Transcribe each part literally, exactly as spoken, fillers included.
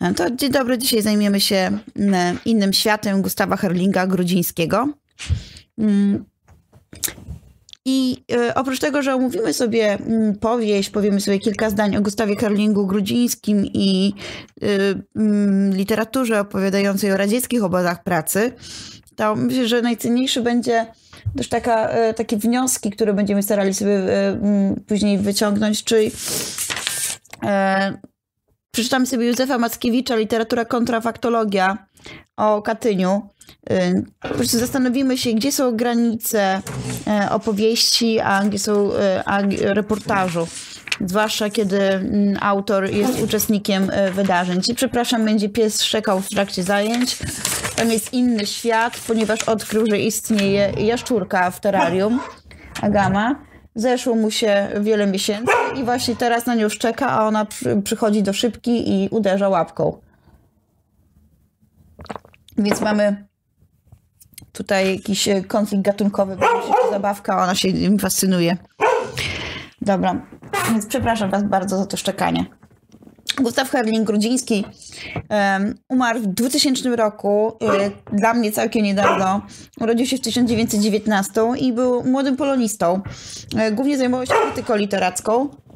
To dzień dobry, dzisiaj zajmiemy się innym światem Gustawa Herlinga Grudzińskiego. I oprócz tego, że omówimy sobie powieść, powiemy sobie kilka zdań o Gustawie Herlingu Grudzińskim i literaturze opowiadającej o radzieckich obozach pracy, to myślę, że najcenniejszy będzie też taka, takie wnioski, które będziemy starali sobie później wyciągnąć, czyli przeczytamy sobie Józefa Mackiewicza, Literatura kontrafaktologia o Katyniu. Po prostu zastanowimy się, gdzie są granice opowieści, a gdzie są a reportażu. Zwłaszcza kiedy autor jest uczestnikiem wydarzeń. Dziś, przepraszam, będzie pies szczekał w trakcie zajęć. Tam jest inny świat, ponieważ odkrył, że istnieje jaszczurka w terrarium, Agama. Zeszło mu się wiele miesięcy i właśnie teraz na nią szczeka, a ona przy, przychodzi do szybki i uderza łapką. Więc mamy tutaj jakiś konflikt gatunkowy, bo się zabawka, a ona się im fascynuje. Dobra, więc przepraszam was bardzo za to szczekanie. Gustaw Herling Grudziński um, umarł w dwutysięcznym roku, y, dla mnie całkiem niedawno. Urodził się w tysiąc dziewięćset dziewiętnastym i był młodym polonistą. Y, głównie zajmował się krytyką literacką. Y,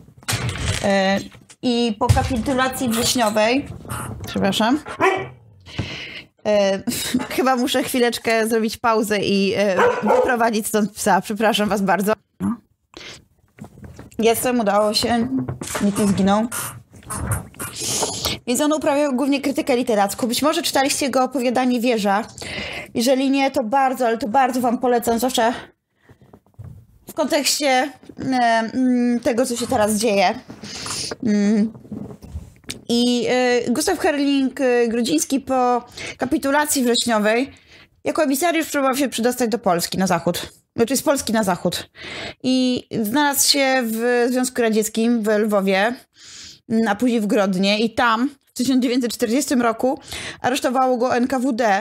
I po kapitulacji wrześniowej, przepraszam, y, chyba muszę chwileczkę zrobić pauzę i y, wyprowadzić stąd psa. Przepraszam was bardzo. Jestem, udało się, nikt nie zginął. Więc on uprawiał głównie krytykę literacką. Być może czytaliście jego opowiadanie Wieża. Jeżeli nie, to bardzo, ale to bardzo wam polecam, zwłaszcza w kontekście e, tego, co się teraz dzieje. I e, Gustaw Herling Grudziński po kapitulacji wrześniowej jako emisariusz próbował się przedostać do Polski na zachód. Znaczy z Polski na zachód. I znalazł się w Związku Radzieckim w Lwowie, a później w Grodnie i tam w tysiąc dziewięćset czterdziestym roku aresztowało go N K W D.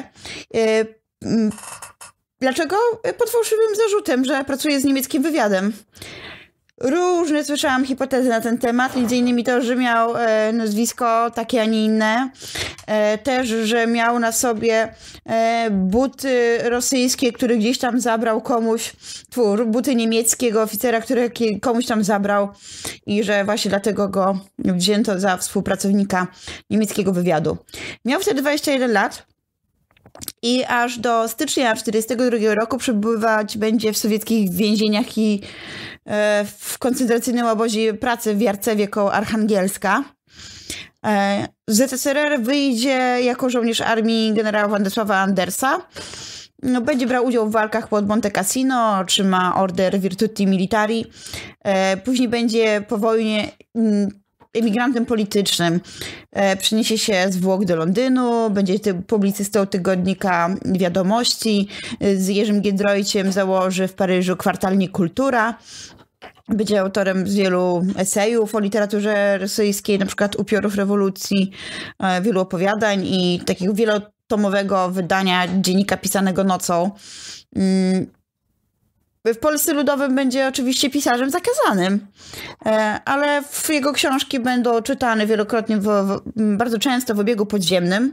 Dlaczego? Pod fałszywym zarzutem, że pracuje z niemieckim wywiadem. Różne słyszałam hipotezy na ten temat, między innymi to, że miał e, nazwisko takie, a nie inne. E, też, że miał na sobie e, buty rosyjskie, które gdzieś tam zabrał komuś, tfu, buty niemieckiego oficera, które komuś tam zabrał i że właśnie dlatego go wzięto za współpracownika niemieckiego wywiadu. Miał wtedy dwadzieścia jeden lat. I aż do stycznia tysiąc dziewięćset czterdziestego drugiego roku przebywać będzie w sowieckich więzieniach i e, w koncentracyjnym obozie pracy w Jarcewie koło Archangielska. E, z Z S R R wyjdzie jako żołnierz armii generała Władysława Andersa. No, będzie brał udział w walkach pod Monte Cassino, otrzyma order Virtuti Militari. E, później będzie po wojnie m, emigrantem politycznym. E, przeniesie się z Włoch do Londynu, będzie ty, publicystą tygodnika Wiadomości. Z Jerzym Giedroyciem założy w Paryżu kwartalnik Kultura. Będzie autorem wielu esejów o literaturze rosyjskiej, na przykład Upiorów rewolucji, e, wielu opowiadań i takiego wielotomowego wydania dziennika pisanego nocą. Mm. W Polsce Ludowym będzie oczywiście pisarzem zakazanym, ale jego książki będą czytane wielokrotnie, w, w, bardzo często w obiegu podziemnym.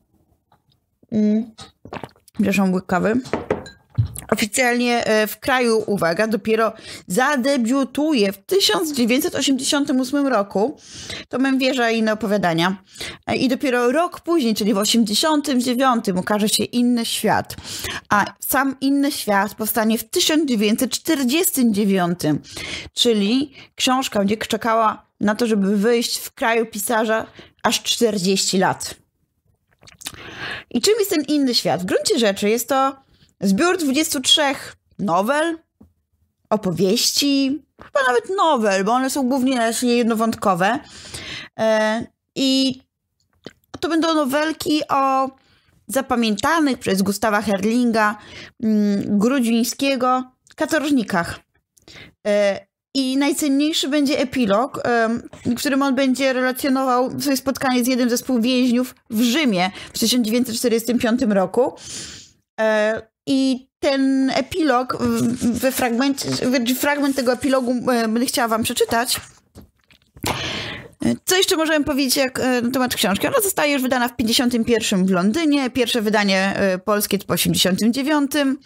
Przepraszam, łyk kawy. Oficjalnie w kraju, uwaga, dopiero zadebiutuje w tysiąc dziewięćset osiemdziesiątym ósmym roku. To Wieża i inne opowiadania. I dopiero rok później, czyli w osiemdziesiątym dziewiątym ukaże się Inny świat. A sam Inny świat powstanie w tysiąc dziewięćset czterdziestym dziewiątym. Czyli książka będzie czekała na to, żeby wyjść w kraju pisarza aż czterdzieści lat. I czym jest ten Inny świat? W gruncie rzeczy jest to zbiór dwudziestu trzech nowel, opowieści, chyba nawet nowel, bo one są głównie jednowątkowe. I to będą nowelki o zapamiętanych przez Gustawa Herlinga Grudzińskiego katorżnikach. I najcenniejszy będzie epilog, w którym on będzie relacjonował swoje spotkanie z jednym ze współwięźniów w Rzymie w tysiąc dziewięćset czterdziestym piątym roku. I ten epilog, we fragmencie, fragment tego epilogu będę chciała wam przeczytać. Co jeszcze możemy powiedzieć jak, na temat książki? Ona zostaje już wydana w pięćdziesiątym pierwszym w Londynie. Pierwsze wydanie polskie to po osiemdziesiątym dziewiątym.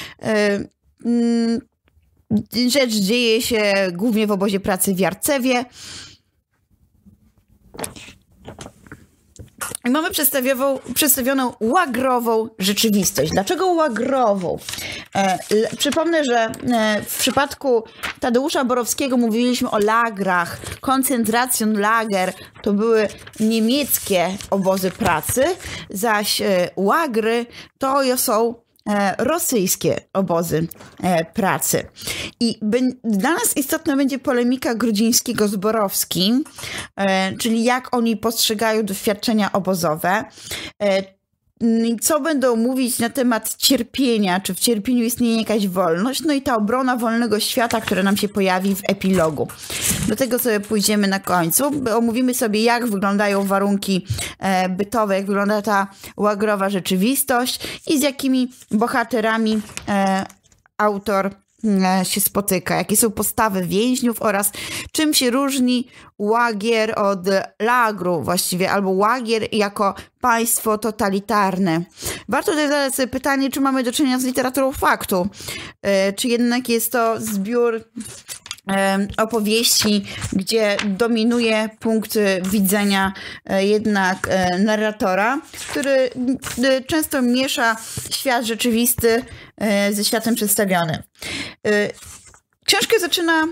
Rzecz dzieje się głównie w obozie pracy w Jarcewie. I mamy przedstawioną łagrową rzeczywistość. Dlaczego łagrową? E, przypomnę, że e, w przypadku Tadeusza Borowskiego mówiliśmy o lagrach. Koncentracjonlager to były niemieckie obozy pracy, zaś e, łagry to są rosyjskie obozy pracy. I dla nas istotna będzie polemika Grudzińskiego z Borowskim, czyli jak oni postrzegają doświadczenia obozowe, co będą mówić na temat cierpienia, czy w cierpieniu istnieje jakaś wolność, no i ta obrona wolnego świata, która nam się pojawi w epilogu. Do tego sobie pójdziemy na końcu. Omówimy sobie, jak wyglądają warunki bytowe, jak wygląda ta łagrowa rzeczywistość i z jakimi bohaterami autor się spotyka, jakie są postawy więźniów oraz czym się różni łagier od lagru właściwie, albo łagier jako państwo totalitarne. Warto tutaj zadać sobie pytanie, czy mamy do czynienia z literaturą faktu, czy jednak jest to zbiór opowieści, gdzie dominuje punkt widzenia jednak narratora, który często miesza świat rzeczywisty ze światem przedstawionym. Książkę zaczyna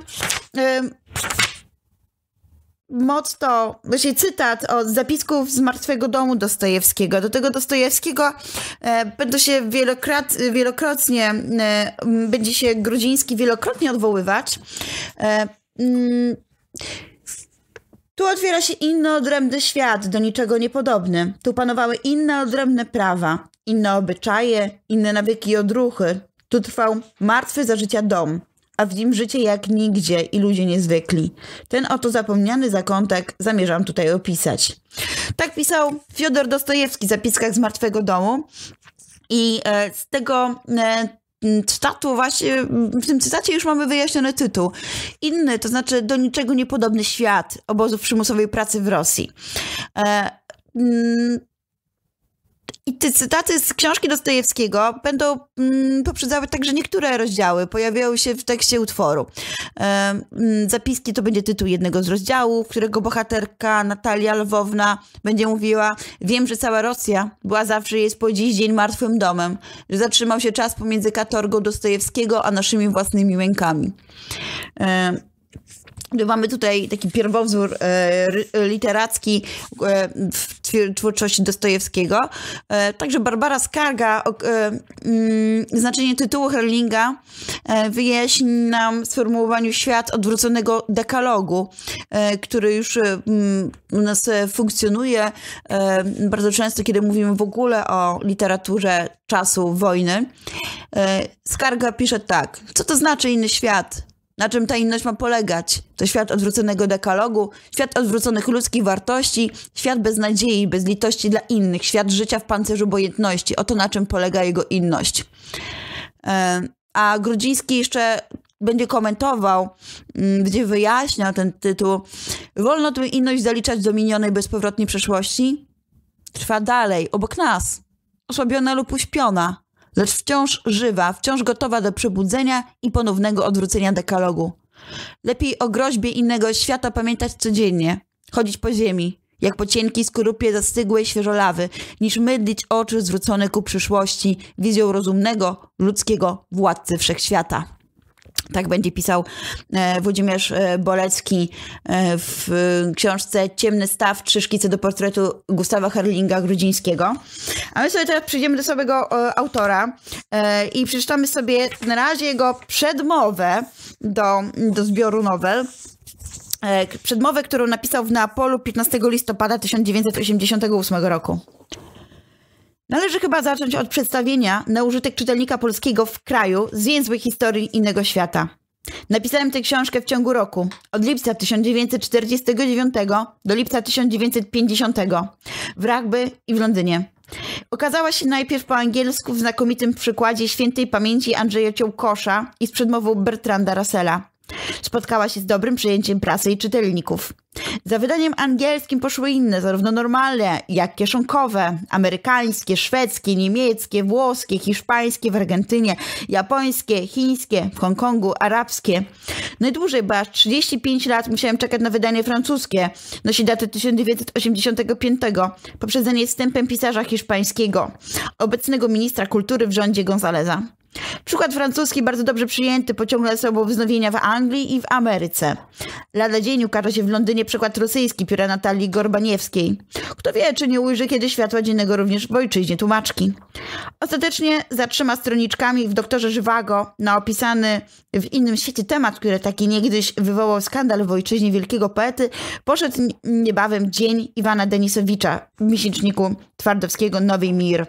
motto, właśnie cytat od zapisków z Martwego domu Dostojewskiego. Do tego Dostojewskiego e, będą się wielokrot, wielokrotnie, e, będzie się Grudziński wielokrotnie odwoływać. E, mm, tu otwiera się inny odrębny świat, do niczego niepodobny. Tu panowały inne odrębne prawa, inne obyczaje, inne nawyki i odruchy. Tu trwał martwy za życia dom, a w nim życie jak nigdzie i ludzie niezwykli. Ten oto zapomniany zakątek zamierzam tutaj opisać. Tak pisał Fiodor Dostojewski w zapiskach z Martwego domu i z tego cytatu właśnie, w tym cytacie już mamy wyjaśniony tytuł. Inny, to znaczy do niczego niepodobny świat obozów przymusowej pracy w Rosji. I te cytaty z książki Dostojewskiego będą mm, poprzedzały także niektóre rozdziały. Pojawiały się w tekście utworu. E, zapiski to będzie tytuł jednego z rozdziałów, którego bohaterka Natalia Lwowna będzie mówiła: wiem, że cała Rosja była zawsze jest po dziś dzień martwym domem, że zatrzymał się czas pomiędzy katorgą Dostojewskiego a naszymi własnymi mękami. E, Mamy tutaj taki pierwowzór e, literacki e, w twórczości Dostojewskiego. E, także Barbara Skarga e, m, znaczenie tytułu Herlinga e, wyjaśni nam w sformułowaniu świat odwróconego dekalogu, e, który już e, m, u nas funkcjonuje e, bardzo często, kiedy mówimy w ogóle o literaturze czasu wojny. E, Skarga pisze tak: co to znaczy inny świat? Na czym ta inność ma polegać? To świat odwróconego dekalogu, świat odwróconych ludzkich wartości, świat bez nadziei i bez litości dla innych, świat życia w pancerzu obojętności. Oto na czym polega jego inność. A Grudziński jeszcze będzie komentował, gdzie wyjaśniał ten tytuł. Wolno tę inność zaliczać do minionej bezpowrotnej przeszłości? Trwa dalej, obok nas, osłabiona lub uśpiona, lecz wciąż żywa, wciąż gotowa do przebudzenia i ponownego odwrócenia dekalogu. Lepiej o groźbie innego świata pamiętać codziennie, chodzić po ziemi, jak po cienkiej skorupie zastygłej świeżolawy, niż mydlić oczy zwrócone ku przyszłości wizją rozumnego, ludzkiego władcy wszechświata. Tak będzie pisał e, Włodzimierz e, Bolecki e, w książce Ciemny staw, trzy szkice do portretu Gustawa Herlinga Grudzińskiego. A my sobie teraz przejdziemy do samego e, autora e, i przeczytamy sobie na razie jego przedmowę do, do zbioru nowel. E, przedmowę, którą napisał w Neapolu piętnastego listopada tysiąc dziewięćset osiemdziesiątego ósmego roku. Należy chyba zacząć od przedstawienia na użytek czytelnika polskiego w kraju zwięzłej historii innego świata. Napisałem tę książkę w ciągu roku, od lipca tysiąc dziewięćset czterdziestego dziewiątego do lipca tysiąc dziewięćset pięćdziesiątego w Rugby i w Londynie. Ukazała się najpierw po angielsku w znakomitym przykładzie świętej pamięci Andrzeja Ciołkosza i z przedmową Bertranda Russella. Spotkała się z dobrym przyjęciem prasy i czytelników. Za wydaniem angielskim poszły inne, zarówno normalne, jak kieszonkowe, amerykańskie, szwedzkie, niemieckie, włoskie, hiszpańskie w Argentynie, japońskie, chińskie, w Hongkongu, arabskie. Najdłużej, bo aż trzydzieści pięć lat musiałem czekać na wydanie francuskie. Nosi datę tysiąc dziewięćset osiemdziesiątego piątego, poprzedzenie wstępem pisarza hiszpańskiego, obecnego ministra kultury w rządzie Gonzaleza. Przykład francuski bardzo dobrze przyjęty pociągnął za sobą wznowienia w Anglii i w Ameryce. Lada dzień ukaże się w Londynie przykład rosyjski pióra Natalii Gorbaniewskiej. Kto wie, czy nie ujrzy kiedy światła dziennego również w ojczyźnie tłumaczki. Ostatecznie za trzema stroniczkami w Doktorze Żywago na opisany w innym świecie temat, który taki niegdyś wywołał skandal w ojczyźnie wielkiego poety, poszedł niebawem Dzień Iwana Denisowicza w miesięczniku Twardowskiego Nowy Mir.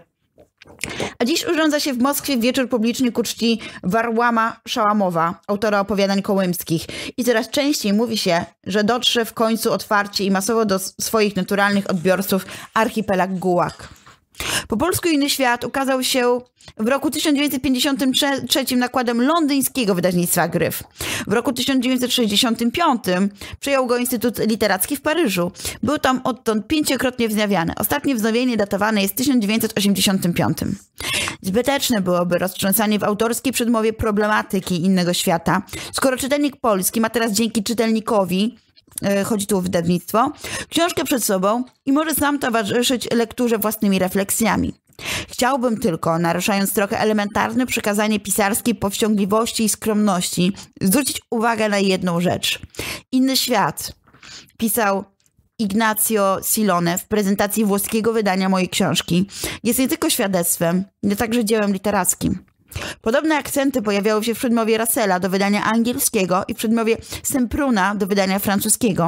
A dziś urządza się w Moskwie wieczór publiczny ku czci Warłama Szałamowa, autora opowiadań kołymskich. I coraz częściej mówi się, że dotrze w końcu otwarcie i masowo do swoich naturalnych odbiorców archipelag Gułag. Po polsku Inny Świat ukazał się w roku tysiąc dziewięćset pięćdziesiątym trzecim nakładem londyńskiego wydawnictwa Gryf. W roku tysiąc dziewięćset sześćdziesiątym piątym przejął go Instytut Literacki w Paryżu. Był tam odtąd pięciokrotnie wznawiany. Ostatnie wznowienie datowane jest tysiąc dziewięćset osiemdziesiątym piątym. Zbyteczne byłoby roztrząsanie w autorskiej przedmowie problematyki innego świata, skoro czytelnik polski ma teraz dzięki czytelnikowi, chodzi tu o wydawnictwo, książkę przed sobą i może sam towarzyszyć lekturze własnymi refleksjami. Chciałbym tylko, naruszając trochę elementarne przekazanie pisarskiej powściągliwości i skromności, zwrócić uwagę na jedną rzecz. Inny świat, pisał Ignacio Silone w prezentacji włoskiego wydania mojej książki, jest nie tylko świadectwem, ale także dziełem literackim. Podobne akcenty pojawiały się w przedmowie Russella do wydania angielskiego i w przedmowie Sempruna do wydania francuskiego.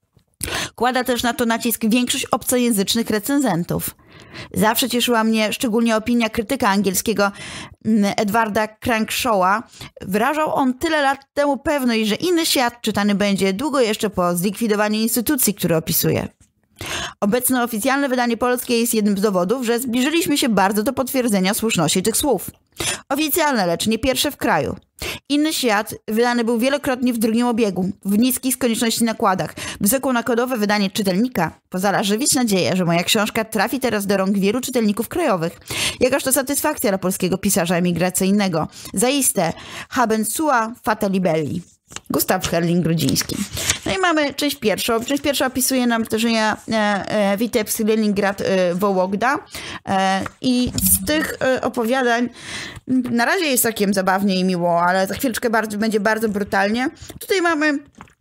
Kłada też na to nacisk większość obcojęzycznych recenzentów. Zawsze cieszyła mnie szczególnie opinia krytyka angielskiego Edwarda Crankshawa. Wyrażał on tyle lat temu pewność, że Inny Świat czytany będzie długo jeszcze po zlikwidowaniu instytucji, które opisuje. Obecne oficjalne wydanie polskie jest jednym z dowodów, że zbliżyliśmy się bardzo do potwierdzenia słuszności tych słów. Oficjalne, lecz nie pierwsze w kraju. Inny Świat wydany był wielokrotnie w drugim obiegu, w niskich z konieczności nakładach. Wysokonakładowe wydanie czytelnika pozwala żywić nadzieję, że moja książka trafi teraz do rąk wielu czytelników krajowych. Jakaż to satysfakcja dla polskiego pisarza emigracyjnego. Zaiste, habent sua fata libelli. Gustaw Herling-Grudziński. No i mamy część pierwszą. Część pierwsza opisuje nam wydarzenia e, Witebsk, Leningrad, e, Wołogda. E, I z tych e, opowiadań na razie jest całkiem zabawnie i miło, ale za chwileczkę bardzo, będzie bardzo brutalnie. Tutaj mamy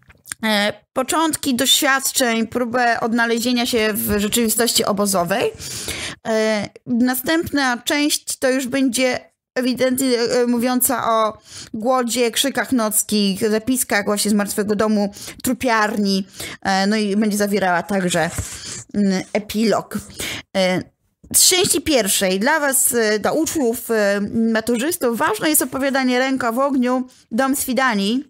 e, początki doświadczeń, próbę odnalezienia się w rzeczywistości obozowej. E, następna część to już będzie ewidentnie mówiąca o głodzie, krzykach nockich, zapiskach właśnie z martwego domu, trupiarni, no i będzie zawierała także epilog. Z części pierwszej dla was, dla uczniów, maturzystów, ważne jest opowiadanie Ręka w ogniu, Dom Swidani,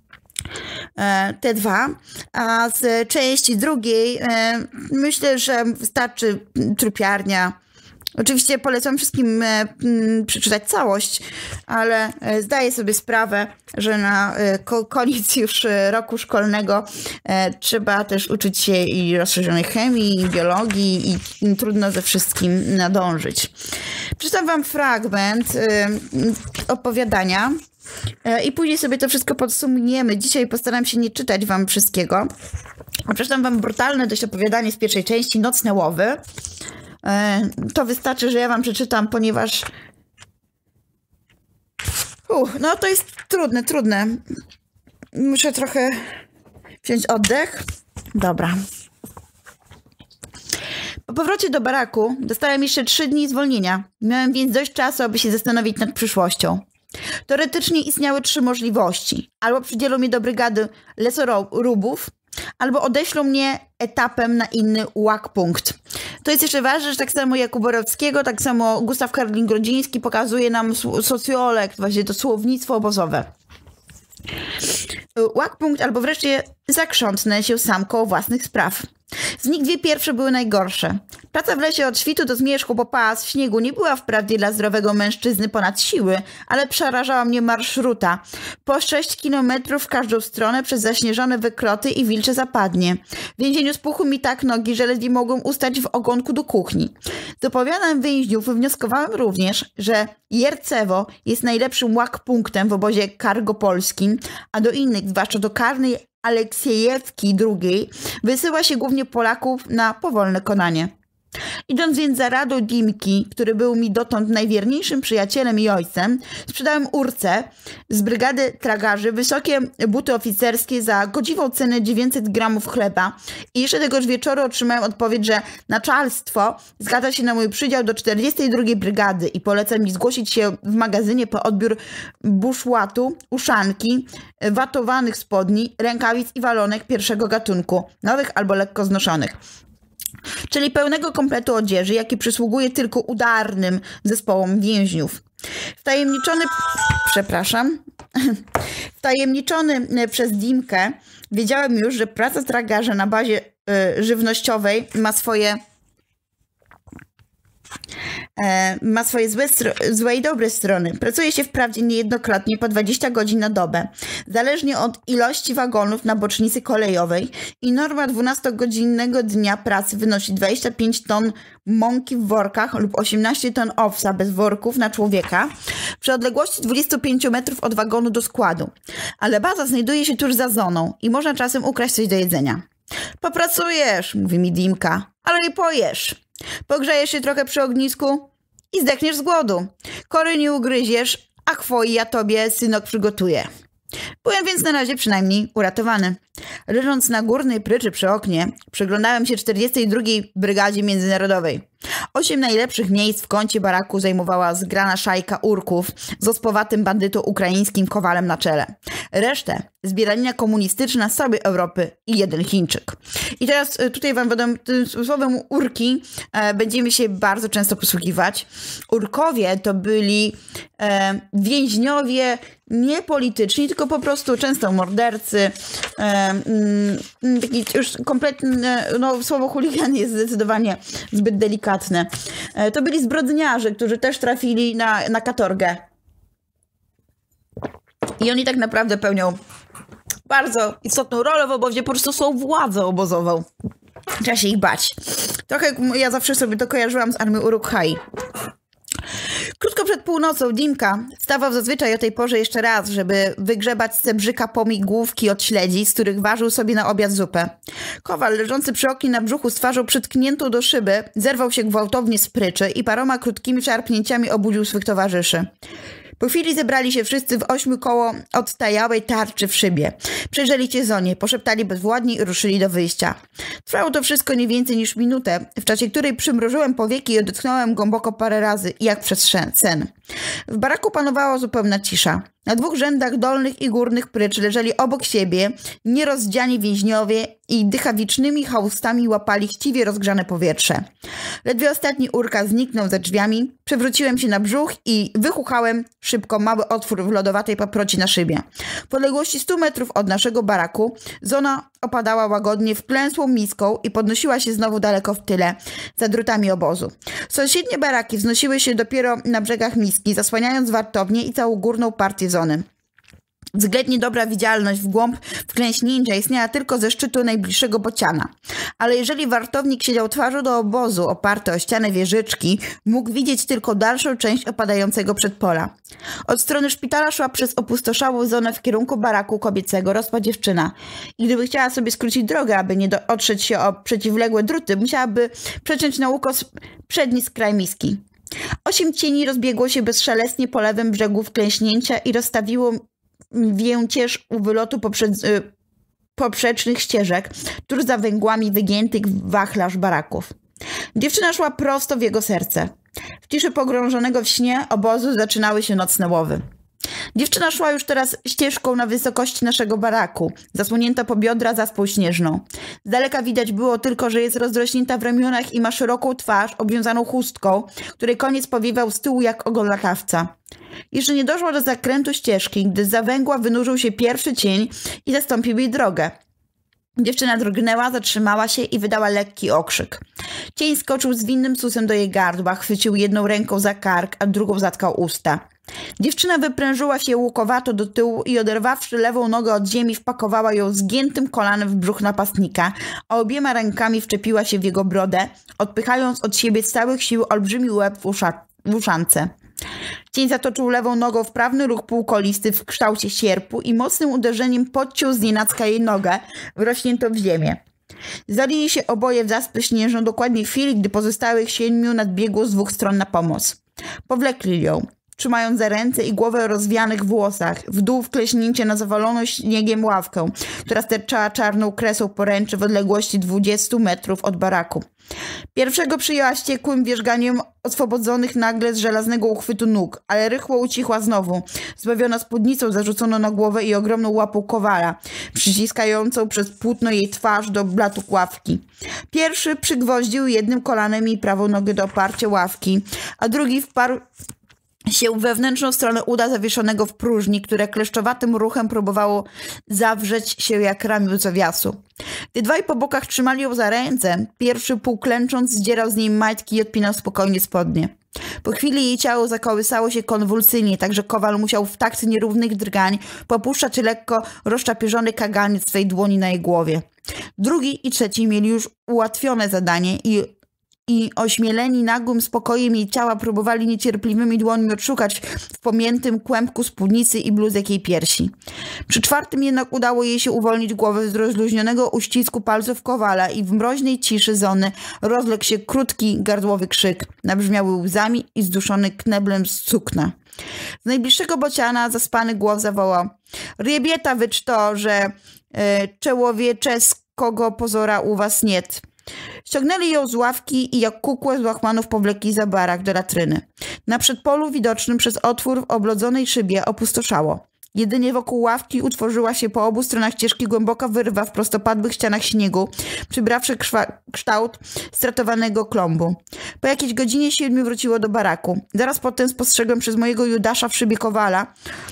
te dwa, a z części drugiej myślę, że wystarczy trupiarnia. Oczywiście polecam wszystkim e, m, przeczytać całość, ale e, zdaję sobie sprawę, że na e, ko koniec już roku szkolnego e, trzeba też uczyć się i rozszerzonej chemii, i biologii i, i trudno ze wszystkim nadążyć. Przeczytam wam fragment e, opowiadania e, i później sobie to wszystko podsumujemy. Dzisiaj postaram się nie czytać wam wszystkiego. Przeczytam wam brutalne dość opowiadanie z pierwszej części, Nocne łowy. To wystarczy, że ja wam przeczytam, ponieważ uh, no to jest trudne, trudne. Muszę trochę wziąć oddech. Dobra. Po powrocie do baraku dostałem jeszcze trzy dni zwolnienia. Miałem więc dość czasu, aby się zastanowić nad przyszłością. Teoretycznie istniały trzy możliwości. Albo przydzielą mnie do brygady lesorubów, albo odeślą mnie etapem na inny łakpunkt. To jest jeszcze ważne, że tak samo jak u Borowskiego, tak samo Gustaw Herling-Grudziński pokazuje nam socjolog, właśnie to słownictwo obozowe. Łakpunkt albo wreszcie zakrzątnę się sam koło własnych spraw. Z nich dwie pierwsze były najgorsze. Praca w lesie od świtu do zmierzchu po pas w śniegu nie była wprawdzie dla zdrowego mężczyzny ponad siły, ale przerażała mnie marszruta. Po sześć kilometrów w każdą stronę przez zaśnieżone wykroty i wilcze zapadnie. W więzieniu spuchły mi tak nogi, że ledwie mogłem ustać w ogonku do kuchni. Z opowiadań więźniów wywnioskowałem również, że Jercewo jest najlepszym łak-punktem w obozie kargopolskim, a do innych, zwłaszcza do karnej Aleksiejewki drugiej, wysyła się głównie Polaków na powolne konanie. Idąc więc za radą Dimki, który był mi dotąd najwierniejszym przyjacielem i ojcem, sprzedałem Urce z brygady tragarzy wysokie buty oficerskie za godziwą cenę dziewięćset gramów chleba i jeszcze tegoż wieczoru otrzymałem odpowiedź, że naczelstwo zgadza się na mój przydział do czterdziestej drugiej brygady i poleca mi zgłosić się w magazynie po odbiór buszłatu, uszanki, watowanych spodni, rękawic i walonek pierwszego gatunku, nowych albo lekko znoszonych. Czyli pełnego kompletu odzieży, jaki przysługuje tylko udarnym zespołom więźniów. Wtajemniczony, przepraszam, wtajemniczony przez Dimkę wiedziałem już, że praca tragarza na bazie y, żywnościowej ma swoje E, ma swoje złe, złe i dobre strony. Pracuje się wprawdzie niejednokrotnie po dwadzieścia godzin na dobę, zależnie od ilości wagonów na bocznicy kolejowej i norma dwunastogodzinnego dnia pracy wynosi dwadzieścia pięć ton mąki w workach lub osiemnaście ton owsa bez worków na człowieka przy odległości dwudziestu pięciu metrów od wagonu do składu. Ale baza znajduje się tuż za zoną i można czasem ukraść coś do jedzenia. Popracujesz, mówi mi Dimka, ale nie pojesz. Pogrzejesz się trochę przy ognisku i zdechniesz z głodu. Kory nie ugryziesz, a chwoi ja tobie synok przygotuje. Byłem więc na razie przynajmniej uratowany. Leżąc na górnej pryczy przy oknie, przyglądałem się czterdziestej drugiej Brygadzie Międzynarodowej. Osiem najlepszych miejsc w kącie baraku zajmowała zgrana szajka Urków z ospowatym bandytą ukraińskim Kowalem na czele. Resztę zbieranina komunistyczna z całej Europy i jeden Chińczyk. I teraz tutaj wam wiadomo, tym słowem Urki e, będziemy się bardzo często posługiwać. Urkowie to byli e, więźniowie nie polityczni, tylko po prostu często mordercy. E, mm, taki już kompletnie, no słowo chuligan jest zdecydowanie zbyt delikatne. E, to byli zbrodniarze, którzy też trafili na, na katorgę. I oni tak naprawdę pełnią bardzo istotną rolę w obozie, po prostu są władzą obozową. Trzeba się ich bać. Trochę ja zawsze sobie to kojarzyłam z armią Uruk-hai. Krótko przed północą Dimka wstawał zazwyczaj o tej porze jeszcze raz, żeby wygrzebać z cebrzyka pomigłówki od śledzi, z których ważył sobie na obiad zupę. Kowal, leżący przy oknie na brzuchu z twarzą przytkniętą do szyby, zerwał się gwałtownie z pryczy i paroma krótkimi szarpnięciami obudził swych towarzyszy. Po chwili zebrali się wszyscy w ośmiu koło odtajałej tarczy w szybie. Przejrzeli ciezonię, poszeptali bezwładnie i ruszyli do wyjścia. Trwało to wszystko nie więcej niż minutę, w czasie której przymrużyłem powieki i odetchnąłem głęboko parę razy, jak przez sen. W baraku panowała zupełna cisza. Na dwóch rzędach dolnych i górnych prycz leżeli obok siebie nierozdziani więźniowie i dychawicznymi chałustami łapali chciwie rozgrzane powietrze. Ledwie ostatni Urka zniknął za drzwiami, przewróciłem się na brzuch i wychuchałem szybko mały otwór w lodowatej paproci na szybie. W odległości stu metrów od naszego baraku zona opadała łagodnie wklęsłą miską i podnosiła się znowu daleko w tyle, za drutami obozu. Sąsiednie baraki wznosiły się dopiero na brzegach miski, zasłaniając wartownię i całą górną partię zony. Względnie dobra widzialność w głąb wklęśnięcia istniała tylko ze szczytu najbliższego bociana. Ale jeżeli wartownik siedział twarzą do obozu, oparty o ścianę wieżyczki, mógł widzieć tylko dalszą część opadającego przedpola. Od strony szpitala szła przez opustoszałą zonę w kierunku baraku kobiecego rosła dziewczyna. I gdyby chciała sobie skrócić drogę, aby nie otrzeć się o przeciwległe druty, musiałaby przeciąć na ukos przedni skraj miski. Osiem cieni rozbiegło się bezszelestnie po lewym brzegu wklęśnięcia i rozstawiło więcierz u wylotu poprzed, y, poprzecznych ścieżek, tuż za węgłami wygiętych w wachlarz baraków. Dziewczyna szła prosto w jego serce. W ciszy pogrążonego w śnie obozu zaczynały się nocne łowy. Dziewczyna szła już teraz ścieżką na wysokości naszego baraku, zasłonięta po biodra zaspą śnieżną. Z daleka widać było tylko, że jest rozrośnięta w ramionach i ma szeroką twarz obwiązaną chustką, której koniec powiewał z tyłu jak ogon latawca. Jeszcze nie doszło do zakrętu ścieżki, gdy zza węgła wynurzył się pierwszy cień i zastąpił jej drogę. Dziewczyna drgnęła, zatrzymała się i wydała lekki okrzyk. Cień skoczył zwinnym susem do jej gardła, chwycił jedną ręką za kark, a drugą zatkał usta. Dziewczyna wyprężyła się łukowato do tyłu i oderwawszy lewą nogę od ziemi, wpakowała ją zgiętym kolanem w brzuch napastnika, a obiema rękami wczepiła się w jego brodę, odpychając od siebie z całych sił olbrzymi łeb w, usza- w uszance. Cień zatoczył lewą nogą w prawny ruch półkolisty w kształcie sierpu i mocnym uderzeniem podciął znienacka jej nogę, wrośniętą w ziemię. Zalili się oboje w zaspę śnieżną dokładnie w chwili, gdy pozostałych siedmiu nadbiegło z dwóch stron na pomoc. Powlekli ją, trzymając za ręce i głowę o rozwianych włosach, w dół wkleśnięcie na zawaloną śniegiem ławkę, która sterczała czarną kresą poręczy w odległości dwudziestu metrów od baraku. Pierwszego przyjęła wściekłym wierzganiem oswobodzonych nagle z żelaznego uchwytu nóg, ale rychło ucichła znowu, zbawiona spódnicą zarzuconą na głowę i ogromną łapą kowala, przyciskającą przez płótno jej twarz do blatu ławki. Pierwszy przygwoździł jednym kolanem jej prawą nogę do oparcia ławki, a drugi wparł się w wewnętrzną stronę uda zawieszonego w próżni, które kleszczowatym ruchem próbowało zawrzeć się jak ramię zawiasu. Gdy dwaj po bokach trzymali ją za ręce, pierwszy półklęcząc zdzierał z niej majtki i odpinał spokojnie spodnie. Po chwili jej ciało zakołysało się konwulsyjnie, tak że kowal musiał w takt nierównych drgań popuszczać lekko rozczapierzony kaganiec swej dłoni na jej głowie. Drugi i trzeci mieli już ułatwione zadanie i i ośmieleni nagłym spokojem jej ciała próbowali niecierpliwymi dłońmi odszukać w pomiętym kłębku spódnicy i bluzek jej piersi. Przy czwartym jednak udało jej się uwolnić głowę z rozluźnionego uścisku palców kowala i w mroźnej ciszy zony rozległ się krótki, gardłowy krzyk, nabrzmiały łzami i zduszony kneblem z sukna. Z najbliższego bociana zaspany głos zawołał: „Rybieta wycz to, że e, czełowiecheskiego pozora u was niet”. Ściągnęli ją z ławki i jak kukłę z łachmanów powlekli za barak do latryny. Na przedpolu widocznym przez otwór w oblodzonej szybie opustoszało. Jedynie wokół ławki utworzyła się po obu stronach ścieżki głęboka wyrwa w prostopadłych ścianach śniegu, przybrawszy krwa- kształt stratowanego klombu. Po jakiejś godzinie siedmiu wróciło do baraku. Zaraz potem spostrzegłem przez mojego Judasza w szybie kowala,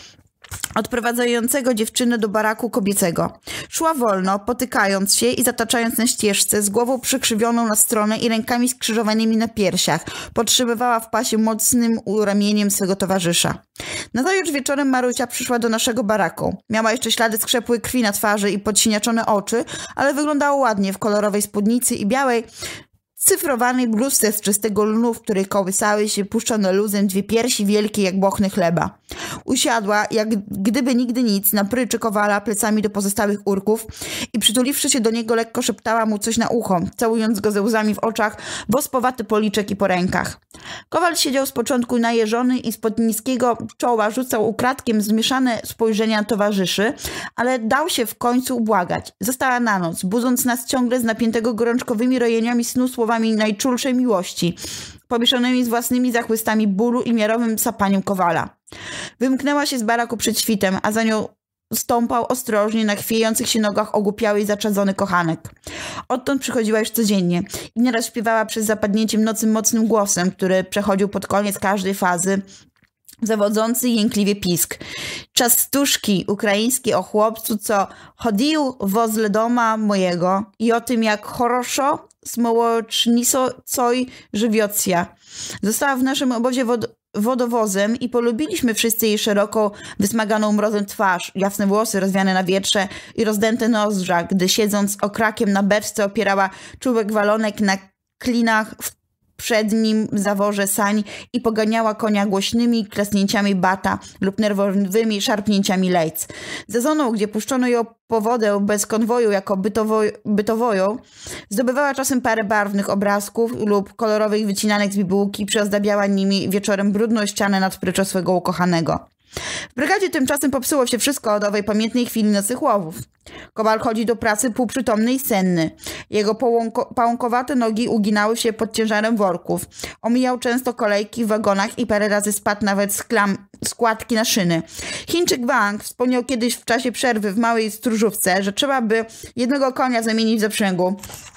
odprowadzającego dziewczynę do baraku kobiecego. Szła wolno, potykając się i zataczając na ścieżce, z głową przykrzywioną na stronę i rękami skrzyżowanymi na piersiach. Podtrzymywała w pasie mocnym ramieniem swego towarzysza. Nazajutrz wieczorem Marusia przyszła do naszego baraku. Miała jeszcze ślady skrzepłej krwi na twarzy i podsiniaczone oczy, ale wyglądała ładnie w kolorowej spódnicy i białej, cyfrowanej bluzce z czystego lnu, w której kołysały się puszczone luzem dwie piersi wielkie jak bochny chleba. Usiadła, jak gdyby nigdy nic, na pryczy kowala plecami do pozostałych urków i przytuliwszy się do niego lekko szeptała mu coś na ucho, całując go ze łzami w oczach, wospowaty policzek i po rękach. Kowal siedział z początku najeżony i spod niskiego czoła rzucał ukradkiem zmieszane spojrzenia towarzyszy, ale dał się w końcu ubłagać. Została na noc, budząc nas ciągle z napiętego gorączkowymi rojeniami snu słowami najczulszej miłości, pomieszanymi z własnymi zachłystami bólu i miarowym sapaniem kowala. Wymknęła się z baraku przed świtem, a za nią stąpał ostrożnie na chwiejących się nogach ogłupiały i zaczadzony kochanek. Odtąd przychodziła już codziennie i nieraz śpiewała przez zapadnięciem nocy mocnym głosem, który przechodził pod koniec każdej fazy zawodzący jękliwie pisk. Czastuszki ukraińskie o chłopcu, co chodził wozle doma mojego i o tym, jak choroszo smołoczniso coj żywiocja. Została w naszym obozie wod wodowozem i polubiliśmy wszyscy jej szeroko wysmaganą mrozem twarz, jasne włosy rozwiane na wietrze i rozdęte nozdrza, gdy siedząc okrakiem na beczce opierała czubek walonek na klinach w przednim zaworze sań i poganiała konia głośnymi klasnięciami bata lub nerwowymi szarpnięciami lejc. Za zoną, gdzie puszczono ją po wodę bez konwoju jako bytowo bytowoją, zdobywała czasem parę barwnych obrazków lub kolorowych wycinanek z bibułki, przyozdabiała nimi wieczorem brudną ścianę nad pryczą swego ukochanego. W brygadzie tymczasem popsuło się wszystko od owej pamiętnej chwili nocnych łowów. Kowal chodzi do pracy półprzytomny i senny. Jego pałąkowate nogi uginały się pod ciężarem worków. Omijał często kolejki w wagonach i parę razy spadł nawet z klam składki na szyny. Chińczyk Wang wspomniał kiedyś w czasie przerwy w małej stróżówce, że trzeba by jednego konia zamienić w zaprzęgu.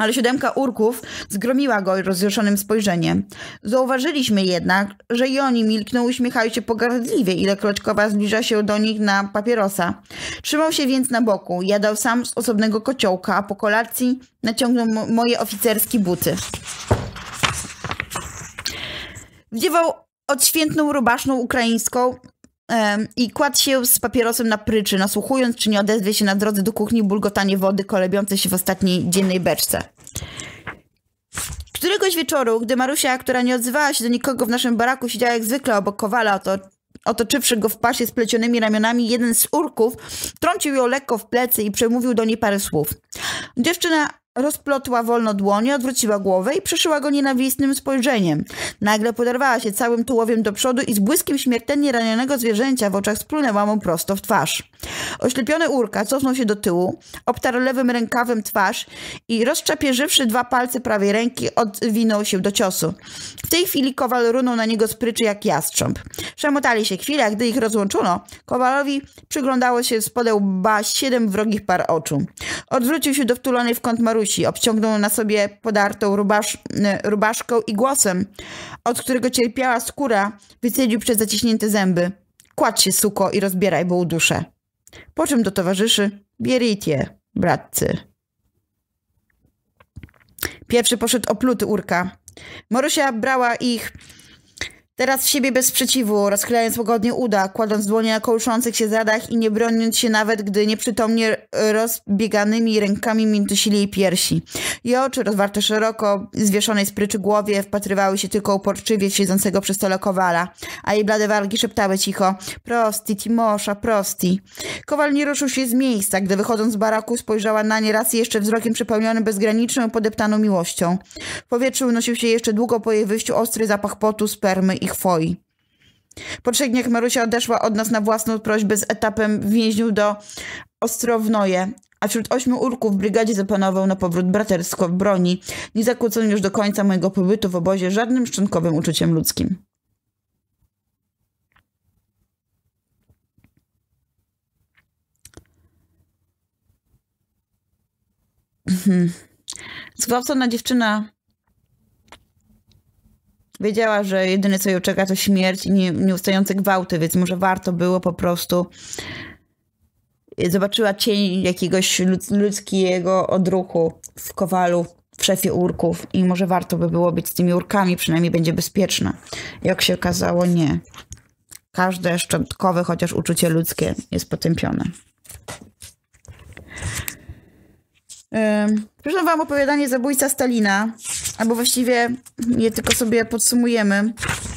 ale siódemka urków zgromiła go rozjuszonym spojrzeniem. Zauważyliśmy jednak, że i oni milkną, uśmiechają się pogardliwie, ilekroć Kowal zbliża się do nich na papierosa. Trzymał się więc na boku, jadał sam z osobnego kociołka, a po kolacji naciągnął mo moje oficerskie buty. Wdziewał odświętną rubaszną ukraińską um, i kładł się z papierosem na pryczy, nasłuchując, czy nie odezwie się na drodze do kuchni bulgotanie wody kolebiącej się w ostatniej dziennej beczce. Któregoś wieczoru, gdy Marusia, która nie odzywała się do nikogo w naszym baraku, siedziała jak zwykle obok Kowala, oto, otoczywszy go w pasie splecionymi ramionami, jeden z urków trącił ją lekko w plecy i przemówił do niej parę słów. Dziewczyna rozplotła wolno dłonie, odwróciła głowę i przeszyła go nienawistnym spojrzeniem. Nagle poderwała się całym tułowiem do przodu i z błyskiem śmiertelnie ranionego zwierzęcia w oczach splunęła mu prosto w twarz. Oślepiony urka cofnął się do tyłu, obtarł lewym rękawem twarz i rozczapieżywszy dwa palce prawej ręki, odwinął się do ciosu. W tej chwili Kowal runął na niego z pryczy jak jastrząb. Szamotali się chwilę, a gdy ich rozłączono, Kowalowi przyglądało się z podełba siedem wrogich par oczu. Odwrócił się do wtulonej w kąt Marusi, obciągnął na sobie podartą rubasz, rubaszką i głosem, od którego cierpiała skóra, wycedził przez zaciśnięte zęby. Kładź się, suko, i rozbieraj, bo uduszę. Po czym do towarzyszy: bierijcie, bratcy. Pierwszy poszedł opluty urka. Marusia brała ich teraz w siebie bez sprzeciwu, rozchylając łagodnie uda, kładąc dłonie na kołyszących się zadach i nie broniąc się nawet, gdy nieprzytomnie rozbieganymi rękami miętusili jej piersi. Jej oczy, rozwarte szeroko, zwieszonej z pryczy głowie, wpatrywały się tylko uporczywie w siedzącego przy stole Kowala, a jej blade wargi szeptały cicho: prosti, Timosza, prosti. Kowal nie ruszył się z miejsca, gdy wychodząc z baraku spojrzała na nie raz jeszcze wzrokiem przepełnionym bezgraniczną, podeptaną miłością. W powietrzu unosił się jeszcze długo po jej wyjściu ostry zapach potu, spermy i chwoi. Po trzech dniach Marusia odeszła od nas na własną prośbę z etapem więźniów do Ostrownoje, a wśród ośmiu urków w brygadzie zapanował na powrót braterstwo w broni, nie zakłócony już do końca mojego pobytu w obozie żadnym szczątkowym uczuciem ludzkim. Zgwałcona dziewczyna wiedziała, że jedyne co ją czeka to śmierć i nie, nieustające gwałty, więc może warto było po prostu... Zobaczyła cień jakiegoś ludz, ludzkiego odruchu w Kowalu, w szefie urków i może warto by było być z tymi urkami, przynajmniej będzie bezpieczna. Jak się okazało, nie. Każde szczątkowe, chociaż uczucie ludzkie jest potępione. Proszę wam opowiadanie Zabójca Stalina, albo właściwie je tylko sobie podsumujemy.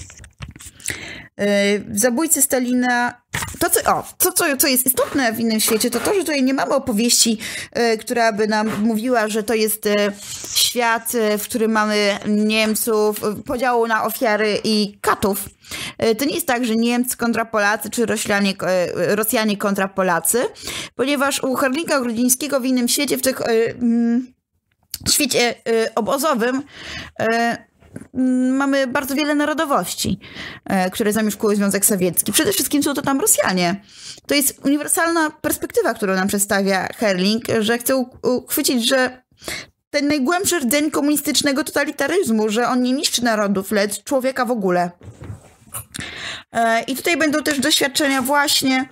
W Zabójcy Stalina to, co, o, to co, co jest istotne w innym świecie, to to, że tutaj nie mamy opowieści, y, która by nam mówiła, że to jest y, świat, y, w którym mamy Niemców, y, podziału na ofiary i katów. Y, to nie jest tak, że Niemcy kontra Polacy, czy Rosjanie, y, Rosjanie kontra Polacy, ponieważ u Herlinga Grudzińskiego w innym świecie, w tych y, y, świecie y, obozowym, y, mamy bardzo wiele narodowości, które zamieszkują Związek Sowiecki. Przede wszystkim są to tam Rosjanie. To jest uniwersalna perspektywa, którą nam przedstawia Herling, że chce uchwycić, że ten najgłębszy rdzeń komunistycznego totalitaryzmu, że on nie niszczy narodów, lecz człowieka w ogóle. I tutaj będą też doświadczenia właśnie